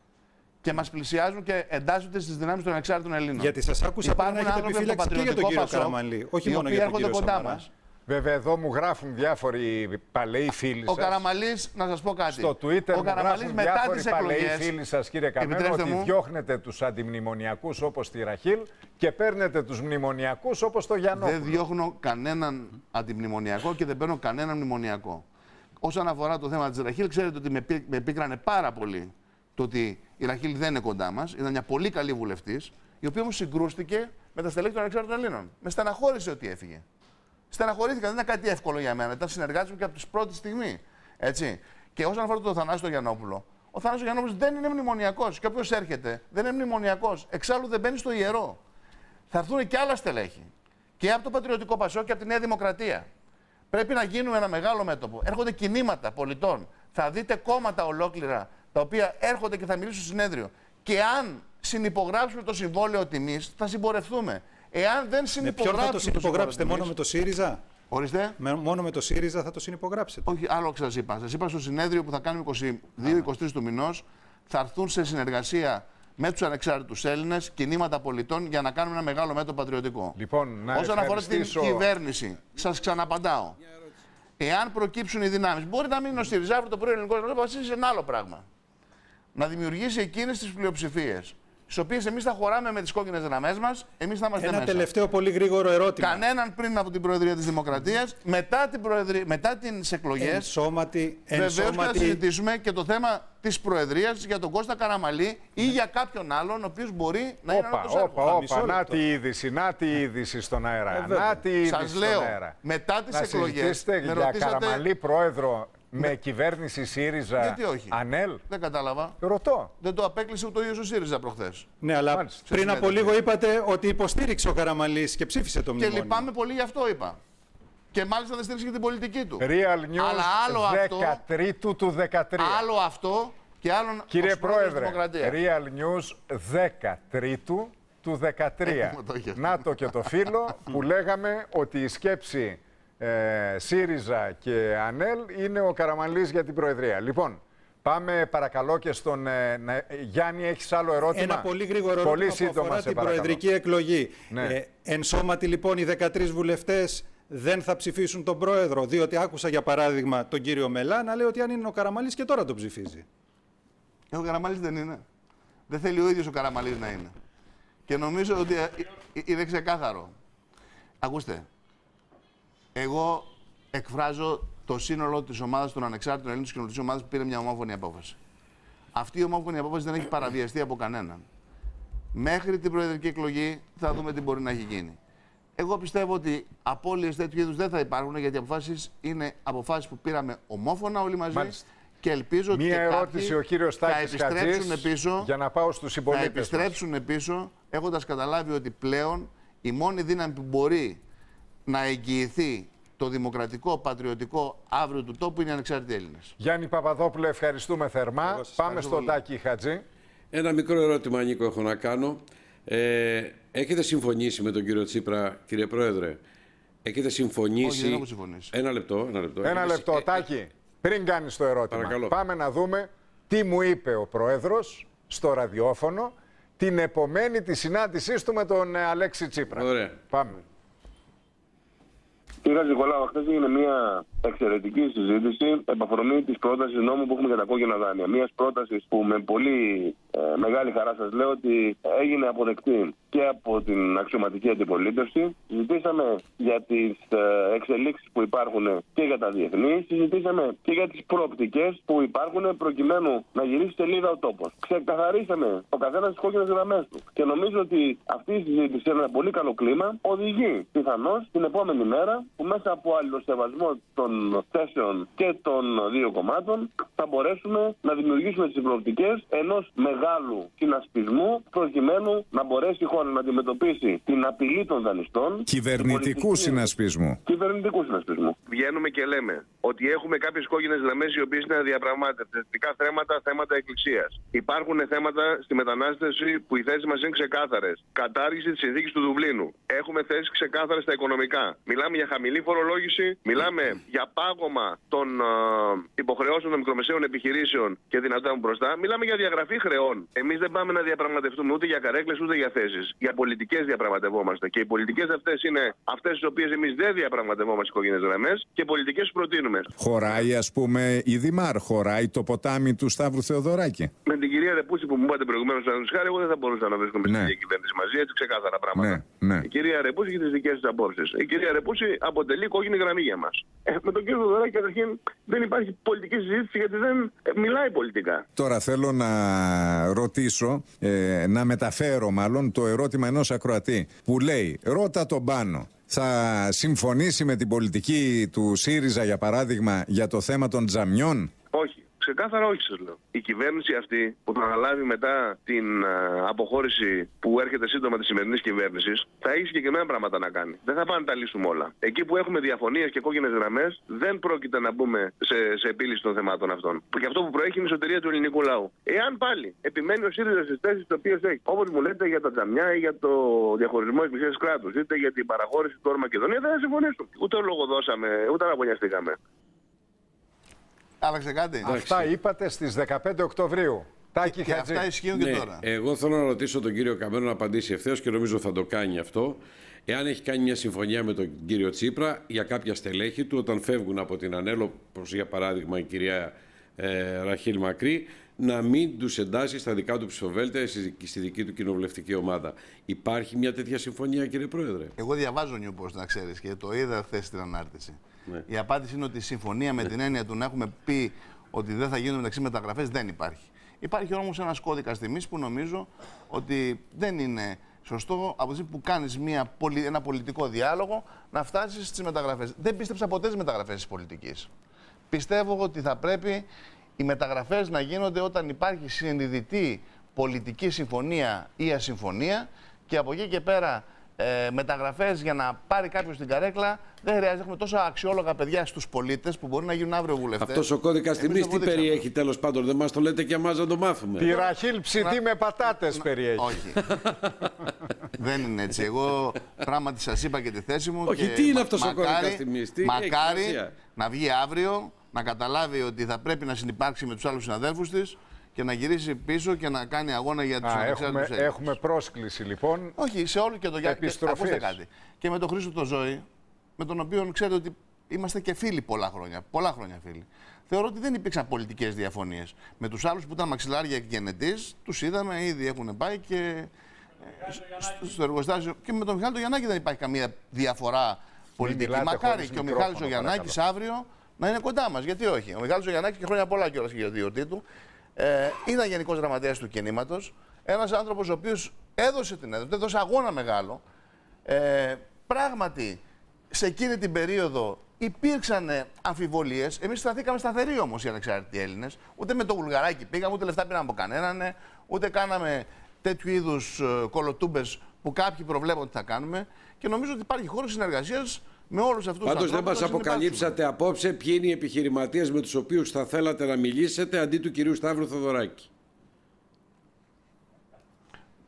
L: Και μας πλησιάζουν και εντάσσονται στις δυνάμεις των ανεξάρτητων Ελλήνων.
C: Γιατί σας άκουσα πριν να έχετε επιφύλαξη και για τον κύριο Καραμανλή. Όχι μόνο για τον κύριο Σαμαρά.
K: Βέβαια, εδώ μου γράφουν διάφοροι παλαιοί φίλοι σας.
L: Ο Καραμανλής, να σας πω κάτι.
K: Στο Twitter μου γράφουν διάφοροι παλαιοί φίλοι σας, κύριε Καμένο, ότι διώχνετε τους αντιμνημονιακούς όπως τη Ραχήλ και παίρνετε τους μνημονιακούς όπως το Γιαννόπουλο.
L: Δεν διώχνω κανέναν αντιμνημονιακό και δεν παίρνω κανέναν μνημονιακό. Όσον αφορά το θέμα της Ραχήλ, ξέρετε ότι με πίκρανε πάρα πολύ το ότι η Ραχήλ δεν είναι κοντά μας. Ήταν μια πολύ καλή βουλευτής, η οποία όμως συγκρούστηκε με τα στελέχη των ανεξάρτητων Ελλήνων. Με στεναχώρησε ότι έφυγε. Στεναχωρήθηκα, δεν ήταν κάτι εύκολο για μένα. Ήταν συνεργάτης μου και από την πρώτη στιγμή. Έτσι. Και όσον αφορά τον Θανάσιο Γιαννόπουλο, ο Θανάσιο Γιαννόπουλος δεν είναι μνημονιακός. Και όποιος έρχεται δεν είναι μνημονιακός. Εξάλλου δεν μπαίνει στο ιερό. Θα έρθουν και άλλα στελέχη. Και από το Πατριωτικό Πασόκ και από τη Νέα Δημοκρατία. Πρέπει να γίνουμε ένα μεγάλο μέτωπο. Έρχονται κινήματα πολιτών. Θα δείτε κόμματα ολόκληρα τα οποία έρχονται και θα μιλήσουν στο συνέδριο. Και αν συνυπογράψουμε το συμβόλαιο τιμής, θα συμπορευτούμε. Εάν δεν συνυπογράψουμε.
C: Με ποιον θα το συνυπογράψετε, μόνο με το ΣΥΡΙΖΑ?
L: Ορίστε.
C: Μόνο με το ΣΥΡΙΖΑ θα το συνυπογράψετε?
L: Όχι, άλλο σας είπα. Σας είπα στο συνέδριο που θα κάνουμε 22-23 του μηνός, θα έρθουν σε συνεργασία με τους ανεξάρτητους Έλληνες κινήματα πολιτών για να κάνουμε ένα μεγάλο μέτωπο πατριωτικό.
K: Λοιπόν,
L: όσον αφορά την κυβέρνηση, σας ξαναπαντάω. Εάν προκύψουν οι δυνάμεις, μπορεί να μην είναι ο ΣΥΡΙΖΑ, το πρώην ελληνικό λαό, βασίζει σε ένα άλλο πράγμα. Να δημιουργήσει εκείνες τις πλειοψηφίες, στις οποίες εμείς θα χωράμε με τις κόκκινες γραμμές μας, εμείς θα είμαστε μέσα.
C: Ένα τελευταίο πολύ γρήγορο ερώτημα.
L: Κανέναν πριν από την Προεδρία της Δημοκρατίας, μετά τις εκλογές, βεβαίως και θα συζητήσουμε και το θέμα της Προεδρίας για τον Κώστα Καραμανλή ή για κάποιον άλλον, ο οποίος μπορεί να είναι
K: Όπα, να τη είδηση στον αέρα.
L: Σας λέω, μετά τις εκλογές,
K: για Καραμανλή πρόεδρο με κυβέρνηση ΣΥΡΙΖΑ.
L: Γιατί όχι?
K: ΑΝΕΛ.
L: Δεν κατάλαβα.
K: Ρωτώ.
L: Δεν το απέκλεισε ούτε ο ίδιος ο ΣΥΡΙΖΑ προχθές.
C: Ναι, αλλά πριν από λίγο είπατε ότι υποστήριξε ο Καραμανλής και ψήφισε το μνημόνιο.
L: Και λυπάμαι πολύ γι' αυτό είπα. Και μάλιστα δεν στήριξε και την πολιτική του.
K: Real News 13 του 13.
L: Άλλο αυτό και άλλο.
K: Κύριε Πρόεδρε, Real News 13 του 13. Να το και το φίλο που λέγαμε ότι η σκέψη ΣΥΡΙΖΑ και ΑΝΕΛ είναι ο Καραμανλής για την Προεδρία. Λοιπόν, πάμε παρακαλώ και στον Γιάννη. Έχεις άλλο ερώτημα?
C: Ένα πολύ γρήγορο ερώτημα που αφορά την προεδρική εκλογή. Ναι. Ενσώματοι λοιπόν οι 13 βουλευτές δεν θα ψηφίσουν τον πρόεδρο, διότι άκουσα για παράδειγμα τον κύριο Μελά να λέει ότι αν είναι ο Καραμανλής και τώρα τον ψηφίζει.
L: Ο Καραμανλής δεν είναι. Δεν θέλει ο ίδιος ο Καραμανλής να είναι. Και νομίζω ότι είναι ξεκάθαρο. Ακούστε. Εγώ εκφράζω το σύνολο της ομάδας των ανεξάρτητων Ελλήνων, της κοινωνικής ομάδας που πήρε μια ομόφωνη απόφαση. Αυτή η ομόφωνη απόφαση δεν έχει παραβιαστεί από κανέναν. Μέχρι την προεδρική εκλογή θα δούμε τι μπορεί να έχει γίνει. Εγώ πιστεύω ότι απώλειες τέτοιου είδους δεν θα υπάρχουν, γιατί οι αποφάσεις είναι αποφάσεις που πήραμε ομόφωνα όλοι μαζί. Μάλιστα. Και ελπίζω ότι
K: μία ερώτηση ο κύριος Τάκης Χατζής,
L: πίσω,
K: για να πάω στους συμπολίτες.
L: Θα επιστρέψουν πίσω έχοντας καταλάβει ότι πλέον η μόνη δύναμη που μπορεί να εγγυηθεί το δημοκρατικό, πατριωτικό αύριο του τόπου είναι οι ανεξάρτητοι Έλληνες.
K: Γιάννη Παπαδόπουλε, ευχαριστούμε θερμά. Πάμε στον Τάκη Χατζή.
D: Ένα μικρό ερώτημα, Νίκο, έχω να κάνω. Έχετε συμφωνήσει με τον κύριο Τσίπρα, κύριε Πρόεδρε? Έχετε συμφωνήσει?
L: Όχι, δεν έχω συμφωνήσει.
D: Ένα λεπτό.
K: Ένα λεπτό, Τάκη. Πριν κάνεις το ερώτημα,
D: παρακαλώ.
K: Πάμε να δούμε τι μου είπε ο Πρόεδρος στο ραδιόφωνο την επομένη τη συνάντησή του με τον Αλέξη Τσίπρα.
D: Ωραία.
K: Πάμε.
M: Κύριε Νικολάου, χθες έγινε μια εξαιρετική συζήτηση επ' αφορμή της πρότασης νόμου που έχουμε για τα κόκκινα δάνεια. Μια πρόταση που με πολύ μεγάλη χαρά σας λέω ότι έγινε αποδεκτή και από την αξιωματική αντιπολίτευση. Συζητήσαμε για τις εξελίξεις που υπάρχουν και για τα διεθνή. Συζητήσαμε και για τις προοπτικές που υπάρχουν προκειμένου να γυρίσει σελίδα ο τόπος. Ξεκαθαρίσαμε ο καθένας τις κόκκινες γραμμές του. Και νομίζω ότι αυτή η συζήτηση σε ένα πολύ καλό κλίμα οδηγεί πιθανώς την επόμενη μέρα που μέσα από αλληλοσεβασμό των θέσεων και των δύο κομμάτων θα μπορέσουμε να δημιουργήσουμε τις προοπτικές ενός μεγάλου συνασπισμού προκειμένου να μπορέσει η χώρα να αντιμετωπίσει την απειλή των δανειστών.
N: Κυβερνητικού συνασπισμού.
M: Κυβερνητικού συνασπισμού. Βγαίνουμε και λέμε ότι έχουμε κάποιες κόκκινες γραμμές οι οποίες είναι αδιαπραγμάτευτες. Εθνικά θέματα εκκλησίας. Υπάρχουν θέματα στη μετανάστευση που οι θέσεις μας είναι ξεκάθαρες. Κατάργηση της συνθήκης του Δουβλίνου. Έχουμε θέσεις ξεκάθαρες στα οικονομικά. Μιλάμε για χαμηλή φορολόγηση, μιλάμε για πάγωμα των υποχρεώσεων των μικρομεσαίων επιχειρήσεων και δυνατόν μπροστά. Μιλάμε για διαγραφή χρεών. Εμείς δεν πάμε να διαπραγματευτούμε ούτε για καρέκλες ούτε για θέσεις. Για πολιτικές διαπραγματευόμαστε. Και οι πολιτικές αυτές είναι αυτές τις οποίες εμείς δεν διαπραγματευόμαστε οικογένειες γραμμές και πολιτικές που προτείνουμε.
N: Χωράει, ας πούμε, η Δημάρ, χωράει το ποτάμι του Σταύρου Θεοδωράκη.
M: Με την κυρία Ρεπούση που μου είπατε προηγουμένως, εγώ δεν θα μπορούσα να βρίσκομαι στην ίδια κυβέρνηση μαζί, έτσι ξεκάθαρα πράγματα.
N: Ναι.
M: Η κυρία Ρεπούση έχει τις δικές της απόψεις. Η κυρία Ρεπούση αποτελεί κόκκινη γραμμή για μας. Με τον κύριο Θεοδωράκη καταρχήν δεν υπάρχει πολιτική συζήτηση γιατί δεν μιλάει πολιτικά.
N: Τώρα θέλω να ρωτήσω, να μεταφέρω μάλλον το ερώτημα ενός ακροατή που λέει, ρώτα τον Πάνο. Θα συμφωνήσει με την πολιτική του ΣΥΡΙΖΑ, για παράδειγμα, για το θέμα των τζαμιών?
M: Όχι. Ξεκάθαρα όχι, σας λέω. Η κυβέρνηση αυτή που θα αναλάβει μετά την αποχώρηση που έρχεται σύντομα της σημερινής κυβέρνησης θα έχει συγκεκριμένα πράγματα να κάνει. Δεν θα πάνε να τα λύσουμε όλα. Εκεί που έχουμε διαφωνίες και κόκκινες γραμμές δεν πρόκειται να μπούμε σε επίλυση των θεμάτων αυτών. Και αυτό που προέχει είναι η σωτηρία του ελληνικού λαού. Εάν πάλι επιμένει ο ΣΥΡΙΖΑ στις θέσεις τις οποίες έχει, όπως μου λέτε για τα τζαμιά ή για το διαχωρισμό εκκλησίας κράτους, είτε για την παραχώρηση του Όρου Μακεδονία, δεν θα συμφωνήσουμε. Ούτε λόγο δώσαμε, ούτε αναγωνιαστήκαμε.
L: Άλλαξε κάτι.
K: Αυτά είπατε στις 15 Οκτωβρίου. Τάκη
L: και
K: Χατζή.
L: αυτά ισχύουν και τώρα.
D: Εγώ θέλω να ρωτήσω τον κύριο Καμένο να απαντήσει ευθέως και νομίζω θα το κάνει αυτό. Εάν έχει κάνει μια συμφωνία με τον κύριο Τσίπρα για κάποια στελέχη του όταν φεύγουν από την Ανέλο, όπως για παράδειγμα η κυρία Ραχίλ Μακρύ, να μην τους εντάσσει στα δικά του ψηφοβέλτια στη δική του κοινοβουλευτική ομάδα. Υπάρχει μια τέτοια συμφωνία, κύριε Πρόεδρε?
L: Εγώ διαβάζω New Post, να ξέρεις, και το είδα χθες στην ανάρτηση. Ναι. Η απάντηση είναι ότι η συμφωνία με την έννοια του να έχουμε πει ότι δεν θα γίνουν μεταξύ μεταγραφές δεν υπάρχει. Υπάρχει όμως ένας κώδικας τιμής που νομίζω ότι δεν είναι σωστό από τη στιγμή που κάνεις ένα πολιτικό διάλογο να φτάσεις στις μεταγραφές. Δεν πίστεψα ποτέ στις μεταγραφές της πολιτικής. Πιστεύω ότι θα πρέπει οι μεταγραφές να γίνονται όταν υπάρχει συνειδητή πολιτική συμφωνία ή ασυμφωνία και από εκεί και πέρα μεταγραφές για να πάρει κάποιος την καρέκλα. Δεν χρειάζεται. Έχουμε τόσα αξιόλογα παιδιά στους πολίτες που μπορεί να γίνουν αύριο βουλευτές.
D: Αυτός ο κώδικας τιμής τι περιέχει, τέλος πάντων? Δεν μας το λέτε και εμάς να το μάθουμε.
K: Τη Ραχίλ ψητή με πατάτες περιέχει.
L: Όχι. Δεν είναι έτσι. Εγώ πράγματι σας είπα και τη θέση μου.
D: Όχι, τι είναι αυτός ο κώδικας τιμής?
L: Μακάρι να βγει αύριο, να καταλάβει ότι θα πρέπει να συνυπάρξει με τους άλλους συναδέλφους της και να γυρίσει πίσω και να κάνει αγώνα για τους ανεξάρτητους Έλληνες.
K: Έχουμε πρόσκληση λοιπόν.
L: Όχι, σε όλο και το Γιάννη. Ακούστε κάτι. Και με τον Χρήστο το Ζώη, με τον οποίο ξέρετε ότι είμαστε και φίλοι πολλά χρόνια φίλοι. Θεωρώ ότι δεν υπήρξαν πολιτικές διαφωνίες. Με τους άλλους που ήταν μαξιλάρια και γενετής, τους είδαμε, ήδη έχουν πάει και στο εργοστάσιο. Και με τον Μιχάλη το Γιαννάκη δεν υπάρχει καμία διαφορά πολιτική. Μακάρι και ο Μιχάλης ο Γιαννάκης αύριο να είναι κοντά μας. Γιατί όχι? Ο Μιχάλης ο Γιαννάκης και χρόνια πολλά κιόλας και για τη γιορτή του. Ήταν γενικός γραμματέας του κινήματος. Ένας άνθρωπος ο οποίος έδωσε την έδωσε, έδωσε αγώνα μεγάλο. Πράγματι, σε εκείνη την περίοδο υπήρξαν αμφιβολίες. Εμείς σταθήκαμε σταθεροί όμως οι ανεξάρτητοι Έλληνες. Ούτε με το Βουλγαράκι πήγαμε, ούτε λεφτά πήραμε από κανέναν, ούτε κάναμε τέτοιου είδους κολοτούμπες που κάποιοι προβλέπουν ότι θα κάνουμε. Και νομίζω ότι υπάρχει χώρος συνεργασίας με όλους αυτούς τους ανθρώπους.
D: Πάντως δεν μας αποκαλύψατε απόψε ποιοι είναι οι επιχειρηματίες με τους οποίους θα θέλατε να μιλήσετε αντί του κυρίου Σταύρου Θεοδωράκη.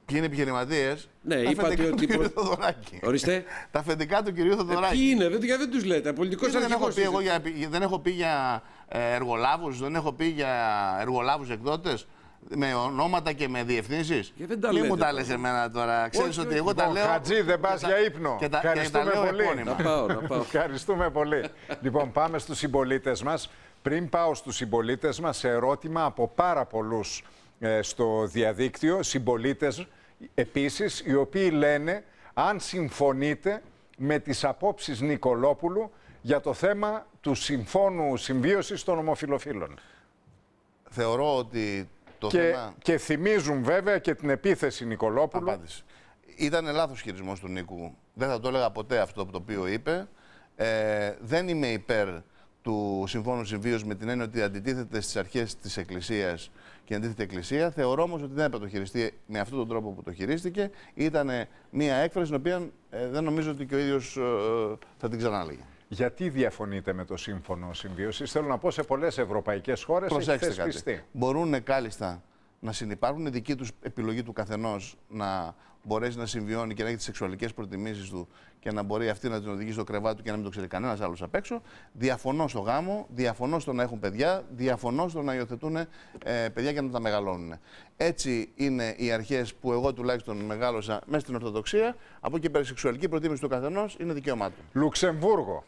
L: Ποιοι είναι επιχειρηματίες?
D: Ναι, είπατε ότι. Ορίστε.
L: Τα αφεντικά του κυρίου Θοδωράκη.
D: Ποιοι είναι, δεν τους λέτε. Πολιτικός αρχηγός.
L: Δεν έχω πει για εργολάβους, δεν έχω πει για εργολάβους εκδότες. Με ονόματα και με διευθύνσεις. Μην μου τα λες εμένα τώρα. Ξέρεις ότι εγώ τα λέω.
K: Χατζή, δεν πας για ύπνο. Ευχαριστούμε πολύ.
D: Να πάω.
K: Ευχαριστούμε πολύ. Λοιπόν, πάμε στους συμπολίτες μας. Πριν πάω στους συμπολίτες μας, σε ερώτημα από πάρα πολλούς στο διαδίκτυο, συμπολίτες επίσης, οι οποίοι λένε αν συμφωνείτε με τις απόψεις Νικολόπουλου για το θέμα του Συμφώνου Συμβίωσης των Ομοφυλοφίλων.
L: Θεωρώ ότι
K: και θυμίζουν βέβαια και την επίθεση Νικολόπουλου.
L: Απάντηση. Ήταν λάθος χειρισμός του Νίκου. Δεν θα το έλεγα ποτέ αυτό το οποίο είπε. Δεν είμαι υπέρ του Συμφώνου Συμβίωσης με την έννοια ότι αντιτίθεται στις αρχές της Εκκλησίας και αντίθεται η Εκκλησία. Θεωρώ όμως ότι δεν έπρεπε να το χειριστεί με αυτόν τον τρόπο που το χειρίστηκε. Ήταν μια έκφραση την οποία δεν νομίζω ότι και ο ίδιος θα την ξανάλεγε.
K: Γιατί διαφωνείτε με το Σύμφωνο Συμβίωσης? Θέλω να πω, σε πολλές ευρωπαϊκές χώρες έχει θεσπιστεί.
L: Κάτι. Μπορούν κάλλιστα να συνυπάρχουν, η δική τους επιλογή του καθενός να μπορέσει να συμβιώνει και να έχει τις σεξουαλικές προτιμήσεις του και να μπορεί αυτή να την οδηγήσει στο κρεβάτι του και να μην το ξέρει κανένας άλλος απ' έξω. Διαφωνώ στο γάμο, διαφωνώ στο να έχουν παιδιά, διαφωνώ στο να υιοθετούν παιδιά και να τα μεγαλώνουν. Έτσι είναι οι αρχές που εγώ τουλάχιστον μεγάλωσα μέσα στην Ορθοδοξία. Από εκεί πέρα η σεξουαλική προτίμηση του καθενός είναι δικαίωμά του.
K: Λουξεμβούργο.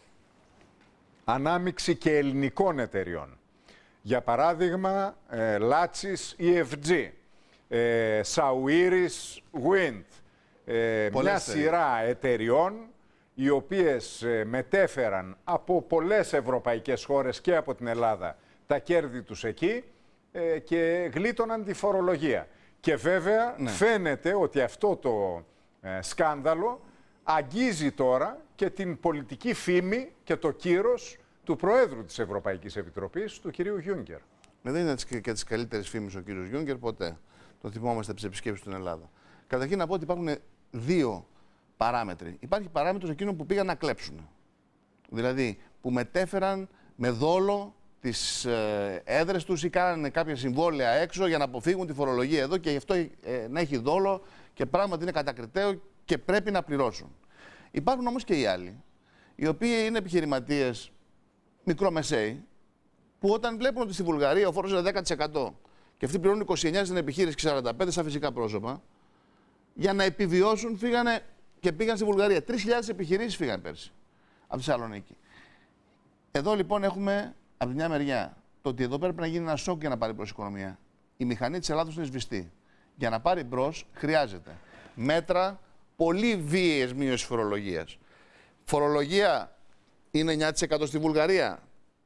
K: Ανάμειξη και ελληνικών εταιριών. Για παράδειγμα, Λάτσις EFG, Σαουίρις Wind, μια σειρά εταιριών οι οποίες μετέφεραν από πολλές ευρωπαϊκές χώρες και από την Ελλάδα τα κέρδη τους εκεί και γλίτωναν τη φορολογία. Και βέβαια φαίνεται ότι αυτό το σκάνδαλο αγγίζει τώρα και την πολιτική φήμη και το κύρος του Προέδρου της Ευρωπαϊκής Επιτροπής, του κυρίου Γιούγκερ.
L: Δεν είναι και της καλύτερης φήμης ο κύριος Γιούγκερ ποτέ. Το θυμόμαστε από τις επισκέψεις στην Ελλάδα. Καταρχήν να πω ότι υπάρχουν δύο παράμετροι. Υπάρχει παράμετρος εκείνων που πήγαν να κλέψουν. Δηλαδή που μετέφεραν με δόλο τις έδρες τους ή κάνανε κάποια συμβόλαια έξω για να αποφύγουν τη φορολογία εδώ και γι' αυτό να έχει δόλο και πράγματι είναι κατακριτέο και πρέπει να πληρώσουν. Υπάρχουν όμως και οι άλλοι, οι οποίοι είναι επιχειρηματίες μικρομεσαίοι, που όταν βλέπουν ότι στη Βουλγαρία ο φόρος είναι 10% και αυτοί πληρώνουν 29 στην επιχείρηση και 45 σαν φυσικά πρόσωπα, για να επιβιώσουν φύγανε και πήγαν στη Βουλγαρία. 3.000 επιχειρήσεις φύγαν πέρσι από τη Θεσσαλονίκη. Εδώ λοιπόν έχουμε από τη μια μεριά το ότι εδώ πρέπει να γίνει ένα σοκ για να πάρει μπρος η οικονομία. Η μηχανή της Ελλάδος είναι σβηστή. Για να πάρει μπρος χρειάζεται μέτρα πολύ βίαιες μείωσης φορολογίας. Φορολογία είναι 9% στη Βουλγαρία,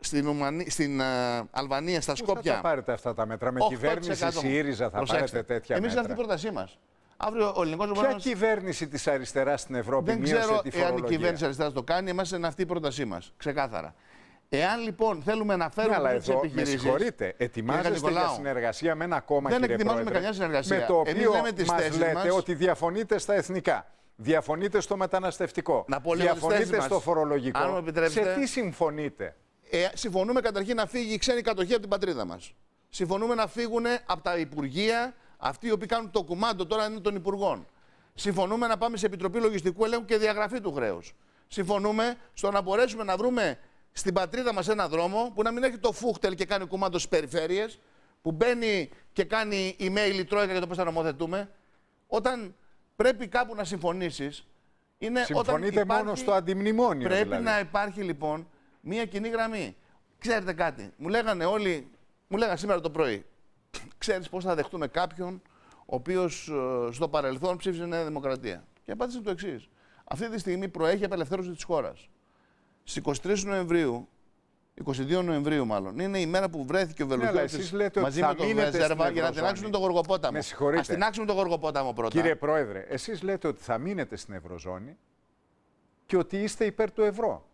L: στην Αλβανία, στα Σκόπια.
K: Πώς θα τα πάρετε αυτά τα μέτρα? Με κυβέρνηση ΣΥΡΙΖΑ θα πάρετε τέτοια μέτρα?
L: Εμείς είναι αυτή η πρότασή μας. Αύριο ο ελληνικός
K: Ποια κυβέρνηση της αριστεράς στην Ευρώπη
L: δεν
K: μείωσε
L: ξέρω
K: τη φορολογία?
L: εάν η κυβέρνηση αριστεράς το κάνει, εμάς είναι αυτή η πρότασή μας. Ξεκάθαρα. Εάν λοιπόν θέλουμε να φέρουμε τις επιχειρήσεις.
K: Με συγχωρείτε, ετοιμάζεστε για συνεργασία με ένα κόμμα,
L: δεν
K: κύριε
L: ετοιμάζουμε
K: Πρόεδρε,
L: καμιά συνεργασία.
K: με το οποίο
L: μας
K: λέτε ότι διαφωνείτε στα εθνικά, διαφωνείτε στο μεταναστευτικό, διαφωνείτε στο φορολογικό. Σε τι συμφωνείτε?
L: Συμφωνούμε καταρχήν να φύγει η ξένη κατοχή από την πατρίδα μας. Συμφωνούμε να φύγουν από τα υπουργεία αυτοί οι οποίοι κάνουν το κουμάντο τώρα είναι των υπουργών. Συμφωνούμε να πάμε σε Επιτροπή Λογιστικού Ελέγχου και διαγραφή του χρέους. Συμφωνούμε στο να μπορέσουμε να βρούμε στην πατρίδα μας έναν δρόμο που να μην έχει το φούχτελ και κάνει κουμάντο στις περιφέρειες, που μπαίνει και κάνει email η Τρόικα για το πώς θα νομοθετούμε. Όταν πρέπει κάπου να συμφωνήσεις, είναι
K: συμφωνείτε
L: όταν
K: μόνο στο αντιμνημόνιο.
L: Πρέπει
K: δηλαδή
L: να υπάρχει λοιπόν μία κοινή γραμμή. Ξέρετε κάτι, μου λέγανε όλοι, μου λέγανε σήμερα το πρωί, ξέρεις πώς θα δεχτούμε κάποιον ο οποίος στο παρελθόν ψήφισε Νέα Δημοκρατία? Και απάντησε το εξής. Αυτή τη στιγμή προέχει απελευθέρωση της χώρας. Στις 23 Νοεμβρίου, 22 Νοεμβρίου μάλλον, είναι η μέρα που βρέθηκε ο Βελουχιώτης μαζί με τον Βέζερβα για να τεινάξουν τον Γοργοπόταμο. Ας τεινάξουν τον Γοργοπόταμο πρώτα.
K: Κύριε Πρόεδρε, εσείς λέτε ότι θα μείνετε στην Ευρωζώνη και ότι είστε υπέρ του ευρώ.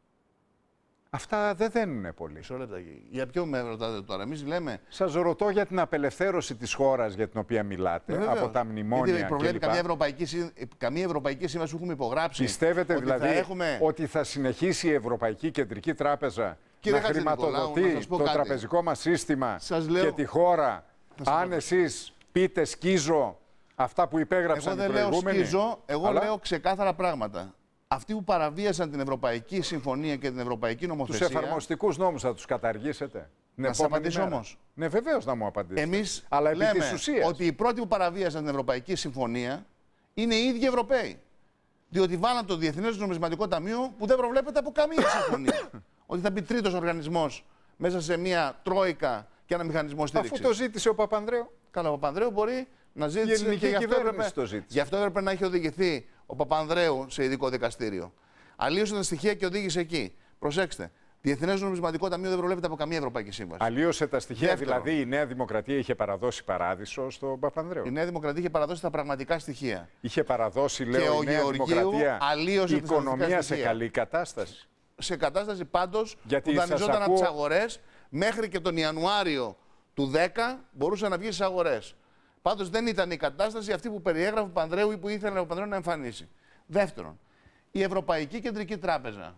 K: Αυτά δεν δένουν πολύ.
L: Μισό λεπτάκι. Για ποιο με ρωτάτε τώρα? Εμείς λέμε.
K: Σας ρωτώ για την απελευθέρωση της χώρας για την οποία μιλάτε, από τα μνημόνια.
L: Γιατί προβλέπει καμία ευρωπαϊκή σύμβαση που έχουμε υπογράψει.
K: Πιστεύετε
L: ότι
K: δηλαδή
L: έχουμε...
K: ότι θα συνεχίσει η Ευρωπαϊκή Κεντρική Τράπεζα να χρηματοδοτεί το τραπεζικό μας σύστημα και τη χώρα, αν εσείς πείτε σκίζω Αυτά που υπέγραψαν
L: εγώ
K: οι προηγούμενοι.
L: Εγώ λέω ξεκάθαρα πράγματα. Αυτοί που παραβίασαν την Ευρωπαϊκή Συμφωνία και την Ευρωπαϊκή Νομοθεσία.
K: Τους εφαρμοστικούς νόμους θα τους καταργήσετε?
L: Να σας απαντήσω όμως.
K: Ναι, βεβαίως να μου απαντήσετε.
L: Εμείς
K: αλλά επί
L: λέμε
K: της ουσίας,
L: ότι οι πρώτοι που παραβίασαν την Ευρωπαϊκή Συμφωνία είναι οι ίδιοι Ευρωπαίοι. Διότι βάλαν το Διεθνές Νομισματικό Ταμείο που δεν προβλέπεται από καμία συμφωνία. Ότι θα μπει τρίτος οργανισμός μέσα σε μια τρόικα και ένα μηχανισμό στήριξης.
K: Αφού το ζήτησε ο Παπανδρέου.
L: Καλά, ο Παπανδρέου μπορεί να ζήτησε.
K: Η ελληνική κυβέρνηση το ζήτησε.
L: Γι' αυτό έπρεπε να έχει οδηγηθεί ο Παπανδρέου σε ειδικό δικαστήριο. Αλλίωσε τα στοιχεία και οδήγησε εκεί. Προσέξτε. Διεθνές Νομισματικό Ταμείο δεν προβλέπεται από καμία Ευρωπαϊκή Σύμβαση.
K: Αλλίωσε τα στοιχεία, δηλαδή η Νέα Δημοκρατία είχε παραδώσει παράδεισο στον Παπανδρέου.
L: Η Νέα Δημοκρατία είχε παραδώσει τα πραγματικά στοιχεία.
K: Είχε παραδώσει, λέω, η Νέα Δημοκρατία η οικονομία σε καλή κατάσταση.
L: Σε κατάσταση πάντως που δανειζόταν από τις αγορές, μέχρι και τον Ιανουάριο του 10 μπορούσε να βγει στις αγορές. Πάντως δεν ήταν η κατάσταση αυτή που περιέγραφε ο Παπανδρέου ή που ήθελε ο Παπανδρέου να εμφανίσει. Δεύτερον, η Ευρωπαϊκή Κεντρική Τράπεζα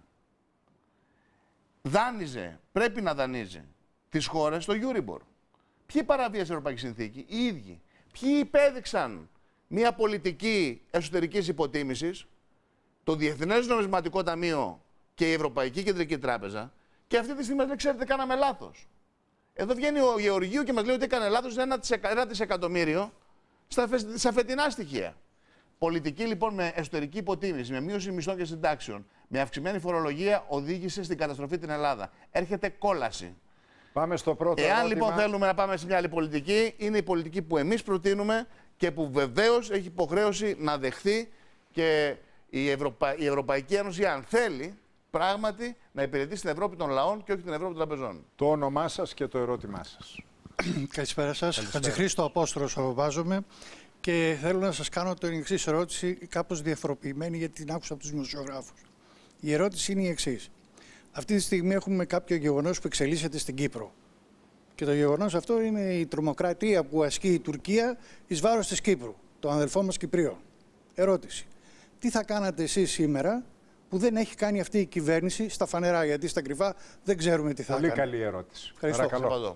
L: δάνειζε, πρέπει να δανείζει τις χώρες στο Euribor. Ποιοι παραβίασαν την Ευρωπαϊκή Συνθήκη? Οι ίδιοι. Ποιοι υπέδειξαν μια πολιτική εσωτερικής υποτίμησης? Το Διεθνές Νομισματικό Ταμείο και η Ευρωπαϊκή Κεντρική Τράπεζα. Και αυτή τη στιγμή μας λέει, ξέρετε, κάναμε λάθος. Εδώ βγαίνει ο Γεωργίου και μας λέει ότι έκανε λάθος 1 δισεκατομμύριο στα φετινά στοιχεία. Πολιτική λοιπόν με εσωτερική υποτίμηση, με μείωση μισθών και συντάξεων, με αυξημένη φορολογία οδήγησε στην καταστροφή την Ελλάδα. Έρχεται κόλαση.
K: Πάμε στο πρώτο
L: Εάν
K: ερώτημα.
L: λοιπόν θέλουμε να πάμε σε μια άλλη πολιτική, είναι η πολιτική που εμείς προτείνουμε και που βεβαίως έχει υποχρέωση να δεχθεί και η Ευρωπαϊκή Ένωση, αν θέλει πράγματι να υπηρετήσει την Ευρώπη των λαών και όχι την Ευρώπη των τραπεζών.
K: Το όνομά σας και το ερώτημά σας.
G: Καλησπέρα σας. Χατζηχρήστο Απόστολος ονομάζομαι και θέλω να σας κάνω την εξής ερώτηση, κάπως διαφοροποιημένη γιατί την άκουσα από τους δημοσιογράφους. Η ερώτηση είναι η εξής. Αυτή τη στιγμή έχουμε κάποιο γεγονός που εξελίσσεται στην Κύπρο. Και το γεγονός αυτό είναι η τρομοκρατία που ασκεί η Τουρκία εις βάρος της Κύπρου, των αδελφών μας Κυπρίων. Ερώτηση. Τι θα κάνατε εσείς σήμερα που δεν έχει κάνει αυτή η κυβέρνηση στα φανερά, γιατί στα κρυφά δεν ξέρουμε τι θα κάνει?
K: Πολύ καλή ερώτηση.
L: Ευχαριστώ.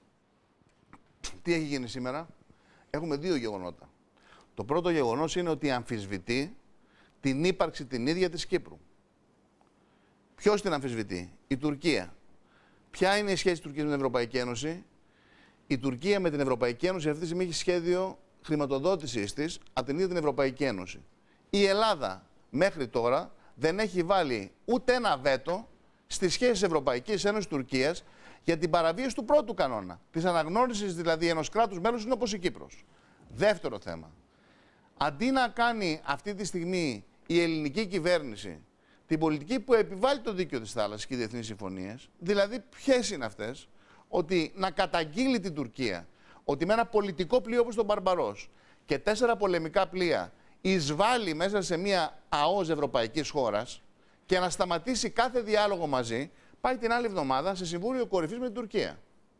L: Τι έχει γίνει σήμερα? Έχουμε δύο γεγονότα. Το πρώτο γεγονός είναι ότι αμφισβητεί την ύπαρξη την ίδια της Κύπρου. Ποιος την αμφισβητεί? Η Τουρκία. Ποια είναι η σχέση της Τουρκίας με την Ευρωπαϊκή Ένωση? Η Τουρκία με την Ευρωπαϊκή Ένωση αυτή τη στιγμή έχει σχέδιο χρηματοδότησης της από την ίδια την Ευρωπαϊκή Ένωση. Η Ελλάδα μέχρι τώρα δεν έχει βάλει ούτε ένα βέτο στις σχέσεις Ευρωπαϊκής Ένωσης Τουρκίας για την παραβίαση του πρώτου κανόνα. Της αναγνώρισης δηλαδή ενός κράτους μέλους είναι όπως η Κύπρος. Δεύτερο θέμα. Αντί να κάνει αυτή τη στιγμή η ελληνική κυβέρνηση την πολιτική που επιβάλλει το δίκαιο της θάλασσας και οι διεθνείς συμφωνίες, δηλαδή ποιες είναι αυτές? Ότι να καταγγείλει την Τουρκία ότι με ένα πολιτικό πλοίο όπως τον Μπαρμπαρός και 4 πολεμικά πλοία εισβάλλει μέσα σε μια ΑΟΣ ευρωπαϊκής χώρας και να σταματήσει κάθε διάλογο μαζί, πάει την άλλη εβδομάδα σε Συμβούλιο Κορυφής με την Τουρκία.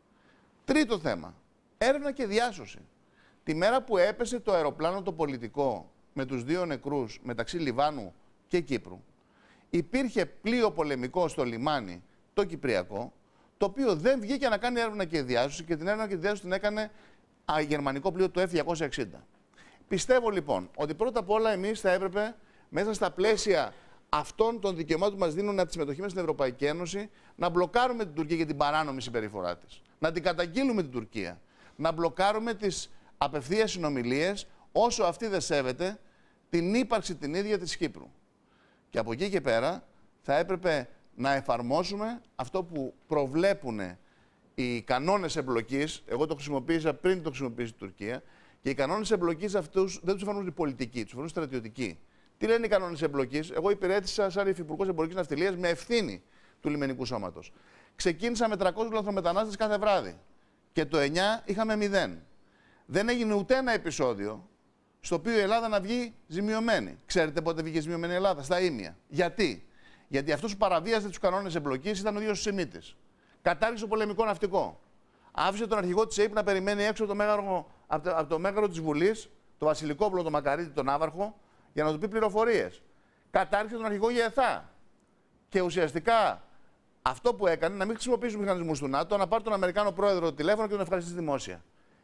L: Τρίτο θέμα. Έρευνα και διάσωση. Τη μέρα που έπεσε το αεροπλάνο το πολιτικό με τους 2 νεκρούς μεταξύ Λιβάνου και Κύπρου, υπήρχε πλοίο πολεμικό στο λιμάνι, το Κυπριακό, το οποίο δεν βγήκε να κάνει έρευνα και διάσωση και την έρευνα και διάσωση την έκανε γερμανικό πλοίο το F-260. Πιστεύω λοιπόν ότι πρώτα απ' όλα εμείς θα έπρεπε μέσα στα πλαίσια αυτών των δικαιωμάτων που μας δίνουν από τη συμμετοχή μας στην Ευρωπαϊκή Ένωση να μπλοκάρουμε την Τουρκία για την παράνομη συμπεριφορά της. Να την καταγγείλουμε την Τουρκία. Να μπλοκάρουμε τις απευθείας συνομιλίες όσο αυτή δεν σέβεται την ύπαρξη την ίδια της Κύπρου. Και από εκεί και πέρα θα έπρεπε να εφαρμόσουμε αυτό που προβλέπουν οι κανόνες εμπλοκής. Εγώ το χρησιμοποίησα πριν το χρησιμοποιήσει η Τουρκία. Και οι κανόνες εμπλοκής αυτούς δεν τους εφαρμόζουν οι πολιτικοί, τους εφαρμόζουν οι στρατιωτικοί. Τι λένε οι κανόνες εμπλοκής? Εγώ υπηρέτησα σαν υφυπουργός εμπορικής ναυτιλίας με ευθύνη του λιμενικού σώματος. Ξεκίνησα με 300 λαθρομετανάστες κάθε βράδυ. Και το 9 είχαμε 0. Δεν έγινε ούτε ένα επεισόδιο στο οποίο η Ελλάδα να βγει ζημιωμένη. Ξέρετε πότε βγήκε ζημιωμένη η Ελλάδα? Στα ίμια. Γιατί? Γιατί αυτός που παραβίαζε τους κανόνες εμπλοκής ήταν ο ίδιος ο Σιμίτης. Κατάργησε το πολεμικό ναυτικό. Άφησε τον αρχηγό της ΑΕΠ να περιμένει έξω από το μέγαρο της Βουλής, το Βασιλικόπουλο, τον Μακαρίτη, τον Άβαρχο, για να του πει πληροφορίες. Κατάργησε τον αρχηγό ΓΕΘΑ. Και ουσιαστικά αυτό που έκανε, να μην χρησιμοποιήσει τους μηχανισμούς του ΝΑΤΟ, να πάρει τον Αμερικάνο πρόεδρο το τηλέφωνο και τον ευχαριστήσει δημόσια.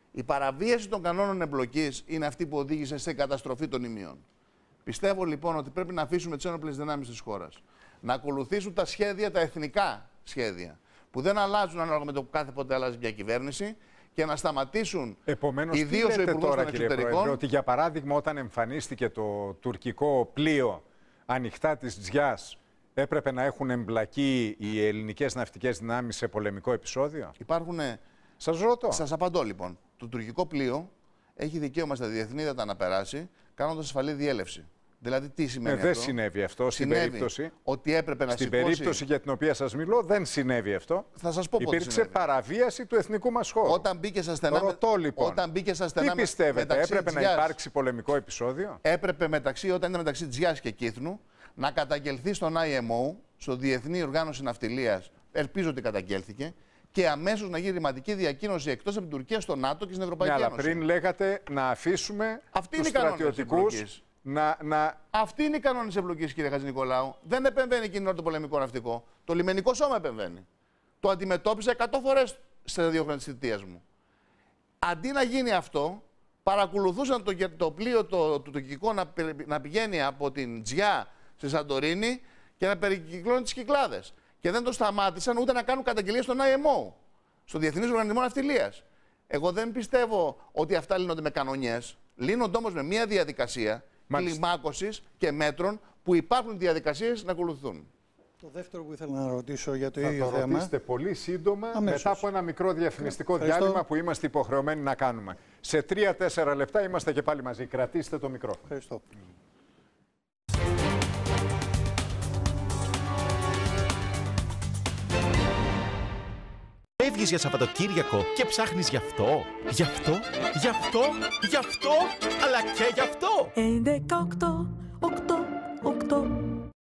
L: Η παραβίαση των κανόνων εμπλοκής είναι αυτή που οδήγησε σε καταστροφή των ημείων. Πιστεύω λοιπόν ότι πρέπει να αφήσουμε τις ένοπλες δυνάμεις της χώρας να ακολουθήσουν τα σχέδια, τα εθνικά σχέδια, που δεν αλλάζουν ανάλογα με το που κάθε πότε αλλάζει μια κυβέρνηση, και να σταματήσουν.
K: Επομένως, τι λέτε τώρα, κύριε Πρόεδρε, ότι για παράδειγμα όταν εμφανίστηκε το τουρκικό πλοίο ανοιχτά της Τζιάς, έπρεπε να έχουν εμπλακεί οι ελληνικές ναυτικές δυνάμεις σε πολεμικό επεισόδιο?
L: Υπάρχουν.
K: Σας ρωτώ.
L: Σας απαντώ λοιπόν. Το τουρκικό πλοίο έχει δικαίωμα στα διεθνή ύδατα να περάσει, κάνοντας ασφαλή διέλευση. Δηλαδή, τι σημαίνει αυτό?
K: Δεν συνέβη αυτό στην περίπτωση.
L: Ότι έπρεπε να
K: στην περίπτωση για την οποία σας μιλώ, δεν συνέβη αυτό.
L: Θα σας πω πότε
K: υπήρξε παραβίαση του εθνικού μας χώρου.
L: Όταν μπήκε στα στενά.
K: Ρωτώ λοιπόν.
L: Όταν μπήκε στα στενά.
K: Τι πιστεύετε, έπρεπε να υπάρξει πολεμικό επεισόδιο?
L: Έπρεπε όταν ήταν μεταξύ Τζιάς και Κύθνου να καταγγελθεί στον IMO, στο Διεθνή Οργάνωση Ναυτιλίας. Ελπίζω ότι καταγγέλθηκε. Και αμέσως να γίνει ρηματική διακοίνωση εκτός από την Τουρκία στο ΝΑΤΟ και στην Ευρωπαϊκή Ένωση.
K: Αλλά πριν λέγατε να αφήσουμε τους στρατιωτικούς
L: Αυτή είναι η κανόνες εμπλοκής, κύριε Χατζηνικολάου. Δεν επεμβαίνει εκείνη την ώρα το πολεμικό ναυτικό. Το λιμενικό σώμα επεμβαίνει. Το αντιμετώπισα 100 φορές στα 2 χρόνια της θητείας μου. Αντί να γίνει αυτό, παρακολουθούσαν το πλοίο το τουρκικό να πηγαίνει από την Τζιά στη Σαντορίνη και να περικυκλώνει τις Κυκλάδες. Και δεν το σταμάτησαν ούτε να κάνουν καταγγελίες στον IMO, στο Διεθνής Οργανισμό Ναυτιλίας. Εγώ δεν πιστεύω ότι αυτά λύνονται με κανονιές. Λύνονται όμως με μια διαδικασία κλιμάκωσης και μέτρων που υπάρχουν διαδικασίες να ακολουθούν.
G: Το δεύτερο που ήθελα να ρωτήσω για το ίδιο θέμα.
K: Θα το ρωτήσετε πολύ σύντομα, μετά από ένα μικρό διαφημιστικό διάλειμμα που είμαστε υποχρεωμένοι να κάνουμε. Σε 3-4 λεπτά είμαστε και πάλι μαζί. Κρατήστε το μικρόφωνο.
G: Ευχαριστώ.
R: Φεύγεις για Σαββατοκύριακο και ψάχνεις γι' αυτό, γι' αυτό, γι' αυτό, γι' αυτό, αλλά και γι' αυτό.
S: 11-8.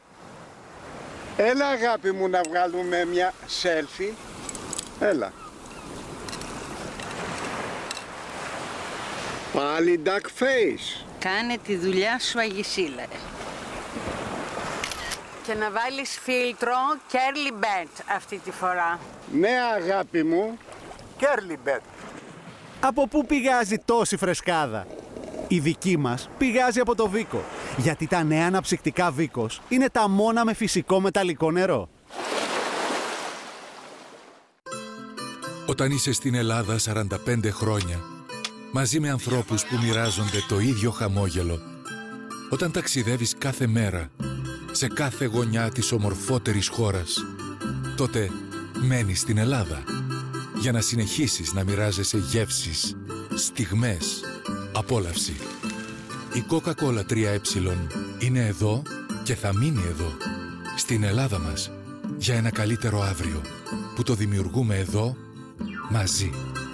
E: Έλα αγάπη μου να βγάλουμε μια selfie. Έλα. Πάλι duck face.
A: Κάνε τη δουλειά σου, Αγισίλα. Και να βάλεις φίλτρο curly bed αυτή τη φορά.
E: Ναι αγάπη μου.
B: Curly bed.
F: Από πού πηγάζει τόση φρεσκάδα? Η δική μας πηγάζει από το Βίκο. Γιατί τα νέα αναψυκτικά Βίκος είναι τα μόνα με φυσικό μεταλλικό νερό.
H: Όταν είσαι στην Ελλάδα 45 χρόνια, μαζί με ανθρώπους που μοιράζονται το ίδιο χαμόγελο, όταν ταξιδεύεις κάθε μέρα, σε κάθε γωνιά της ομορφότερης χώρας, τότε μένεις στην Ελλάδα για να συνεχίσεις να μοιράζεσαι γεύσεις, στιγμές, απόλαυση. Η Coca-Cola 3E είναι εδώ και θα μείνει εδώ, στην Ελλάδα μας, για ένα καλύτερο αύριο που το δημιουργούμε εδώ, μαζί.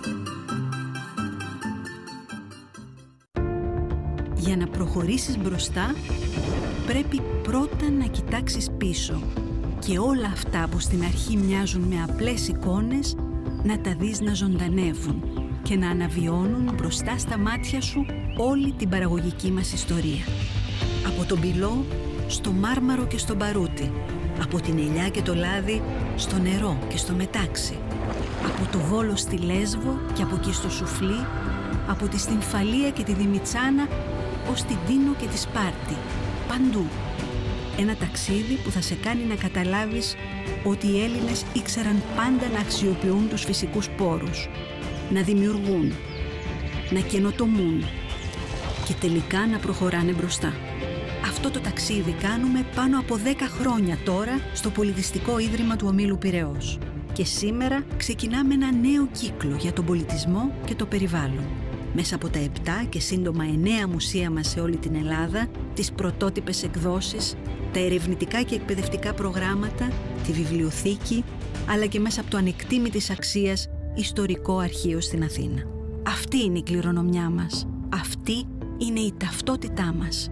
J: Για να προχωρήσεις μπροστά, πρέπει πρώτα να κοιτάξεις πίσω και όλα αυτά που στην αρχή μοιάζουν με απλές εικόνες να τα δεις να ζωντανεύουν και να αναβιώνουν μπροστά στα μάτια σου όλη την παραγωγική μας ιστορία. Από τον Πυλό στο Μάρμαρο και στον Παρούτι, από την Ελιά και το Λάδι στο νερό και στο Μετάξι, από το Βόλο στη Λέσβο και από εκεί στο Σουφλί, από τη Στυμφαλία και τη Δημητσάνα ως την Τίνο και τη Σπάρτη, παντού. Ένα ταξίδι που θα σε κάνει να καταλάβεις ότι οι Έλληνες ήξεραν πάντα να αξιοποιούν τους φυσικούς πόρους, να δημιουργούν, να καινοτομούν και τελικά να προχωράνε μπροστά. Αυτό το ταξίδι κάνουμε πάνω από 10 χρόνια τώρα στο Πολιτιστικό Ίδρυμα του Ομίλου Πειραιώς. Και σήμερα ξεκινάμε ένα νέο κύκλο για τον πολιτισμό και το περιβάλλον. Μέσα από τα 7 και σύντομα 9 μουσεία μας σε όλη την Ελλάδα, τις πρωτότυπες εκδόσεις, τα ερευνητικά και εκπαιδευτικά προγράμματα, τη βιβλιοθήκη, αλλά και μέσα από το ανεκτήμητης αξίας ιστορικό αρχείο στην Αθήνα. Αυτή είναι η κληρονομιά μας. Αυτή είναι η ταυτότητά μας.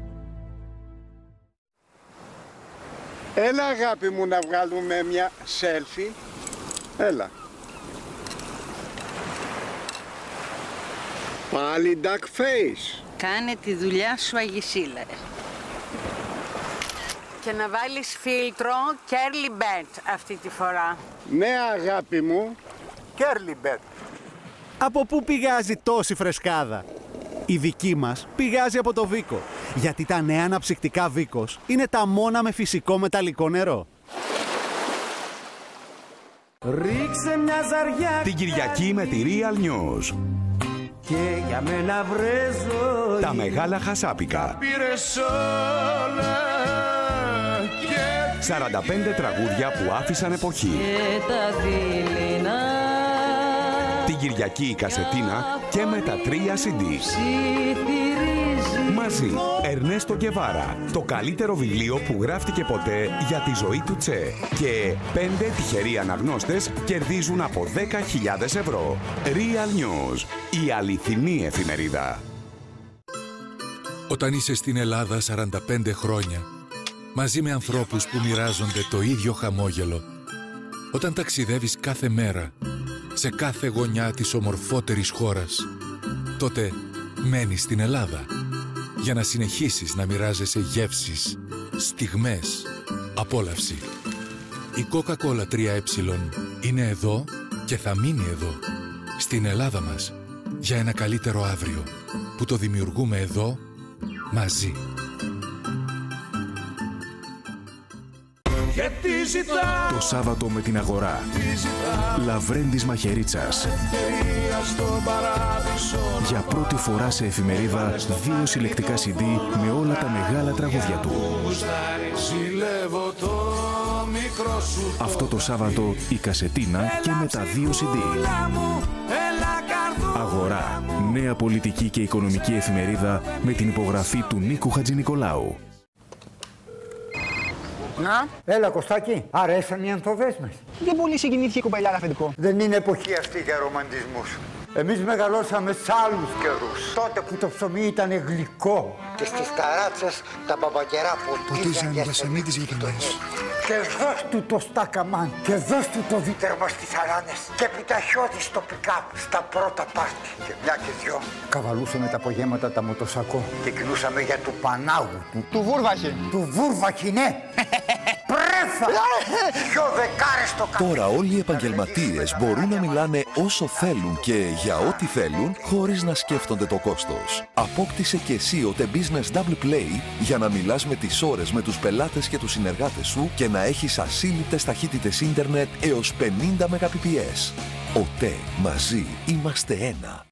E: Έλα αγάπη μου να βγάλουμε μια selfie. Έλα. Πάλι duck face.
A: Κάνε τη δουλειά σου, Αγισίλα. Και να βάλεις φίλτρο curly bed αυτή τη φορά.
E: Ναι αγάπη μου.
B: Curly bed.
F: Από πού πηγάζει τόση φρεσκάδα? Η δική μας πηγάζει από το Βίκο, γιατί τα νέα αναψυκτικά Βίκος είναι τα μόνα με φυσικό μεταλλικό νερό.
I: Ρίξε μια ζαριά
O: την Κυριακή με τη Real News.
I: Και για μένα βρέζω
O: τα μεγάλα χασάπικα.
I: Πήρες όλα και
O: 45 τραγούδια που άφησαν εποχή.
I: Και τα δειλινά.
O: Την Κυριακή η Κασετίνα και με τα 3 CD. Μαζί, Ερνέστο Γκεβάρα, το καλύτερο βιβλίο που γράφτηκε ποτέ για τη ζωή του Τσε. Και 5 τυχεροί αναγνώστες κερδίζουν από 10.000 ευρώ. Real News, η αληθινή εφημερίδα.
H: Όταν είσαι στην Ελλάδα 45 χρόνια, μαζί με ανθρώπους που μοιράζονται το ίδιο χαμόγελο, όταν ταξιδεύεις κάθε μέρα, σε κάθε γωνιά της ομορφότερης χώρας, τότε μένεις στην Ελλάδα για να συνεχίσεις να μοιράζεσαι γεύσεις, στιγμές, απόλαυση. Η Coca-Cola 3E είναι εδώ και θα μείνει εδώ, στην Ελλάδα μας, για ένα καλύτερο αύριο που το δημιουργούμε εδώ μαζί.
Q: Το Σάββατο με την Αγορά. Λαβρέντης Μαχαιρίτσας. Για πρώτη φορά σε εφημερίδα 2 συλλεκτικά CD με όλα τα μεγάλα τραγούδια του. Αυτό το Σάββατο η Κασετίνα και με τα 2 CD. Αγορά. Νέα πολιτική και οικονομική εφημερίδα με την υπογραφή του Νίκου Χατζηνικολάου.
B: Να. Έλα Κωστάκη, αρέσαν οι ανθοδέσμες.
V: Δεν πολύ συγκινήθηκε η κοπελιά αφεντικό.
B: Δεν είναι εποχή αυτή για ρομαντισμούς. Εμείς μεγαλώσαμε σ' άλλους καιρούς. Τότε που το ψωμί ήταν γλυκό. Και στις ταράτσες τα μπαμπακερά ποτίζαν για σεμίτες γειτονιές. Και δώσ' του το στάκαμαν. Και δώσ' του το βίτερμα στις αράνες. Και πιταχιώτη στο πικάπ στα πρώτα πάρτι. Και μια και δυο. Καβαλούσαμε τα απογέματα τα μοτοσακό. Και κινούσαμε για του Πανάγου. Του Βούρβαχη. Του Βούρβαχη, ναι. Πρέφα! Δυο δεκάρες στο καφέ.
Y: Τώρα όλοι οι επαγγελματίες μπορούν να μιλάνε όσο θέλουν και για ό,τι θέλουν, χωρίς να σκέφτονται το κόστος. Απόκτησε και εσύ ο The Business Double Play για να μιλάς με τις ώρες με τους πελάτες και τους συνεργάτες σου και να έχεις ασύλληπτες ταχύτητες ίντερνετ έως 50 Mbps. ΟΤΕ, μαζί είμαστε ένα.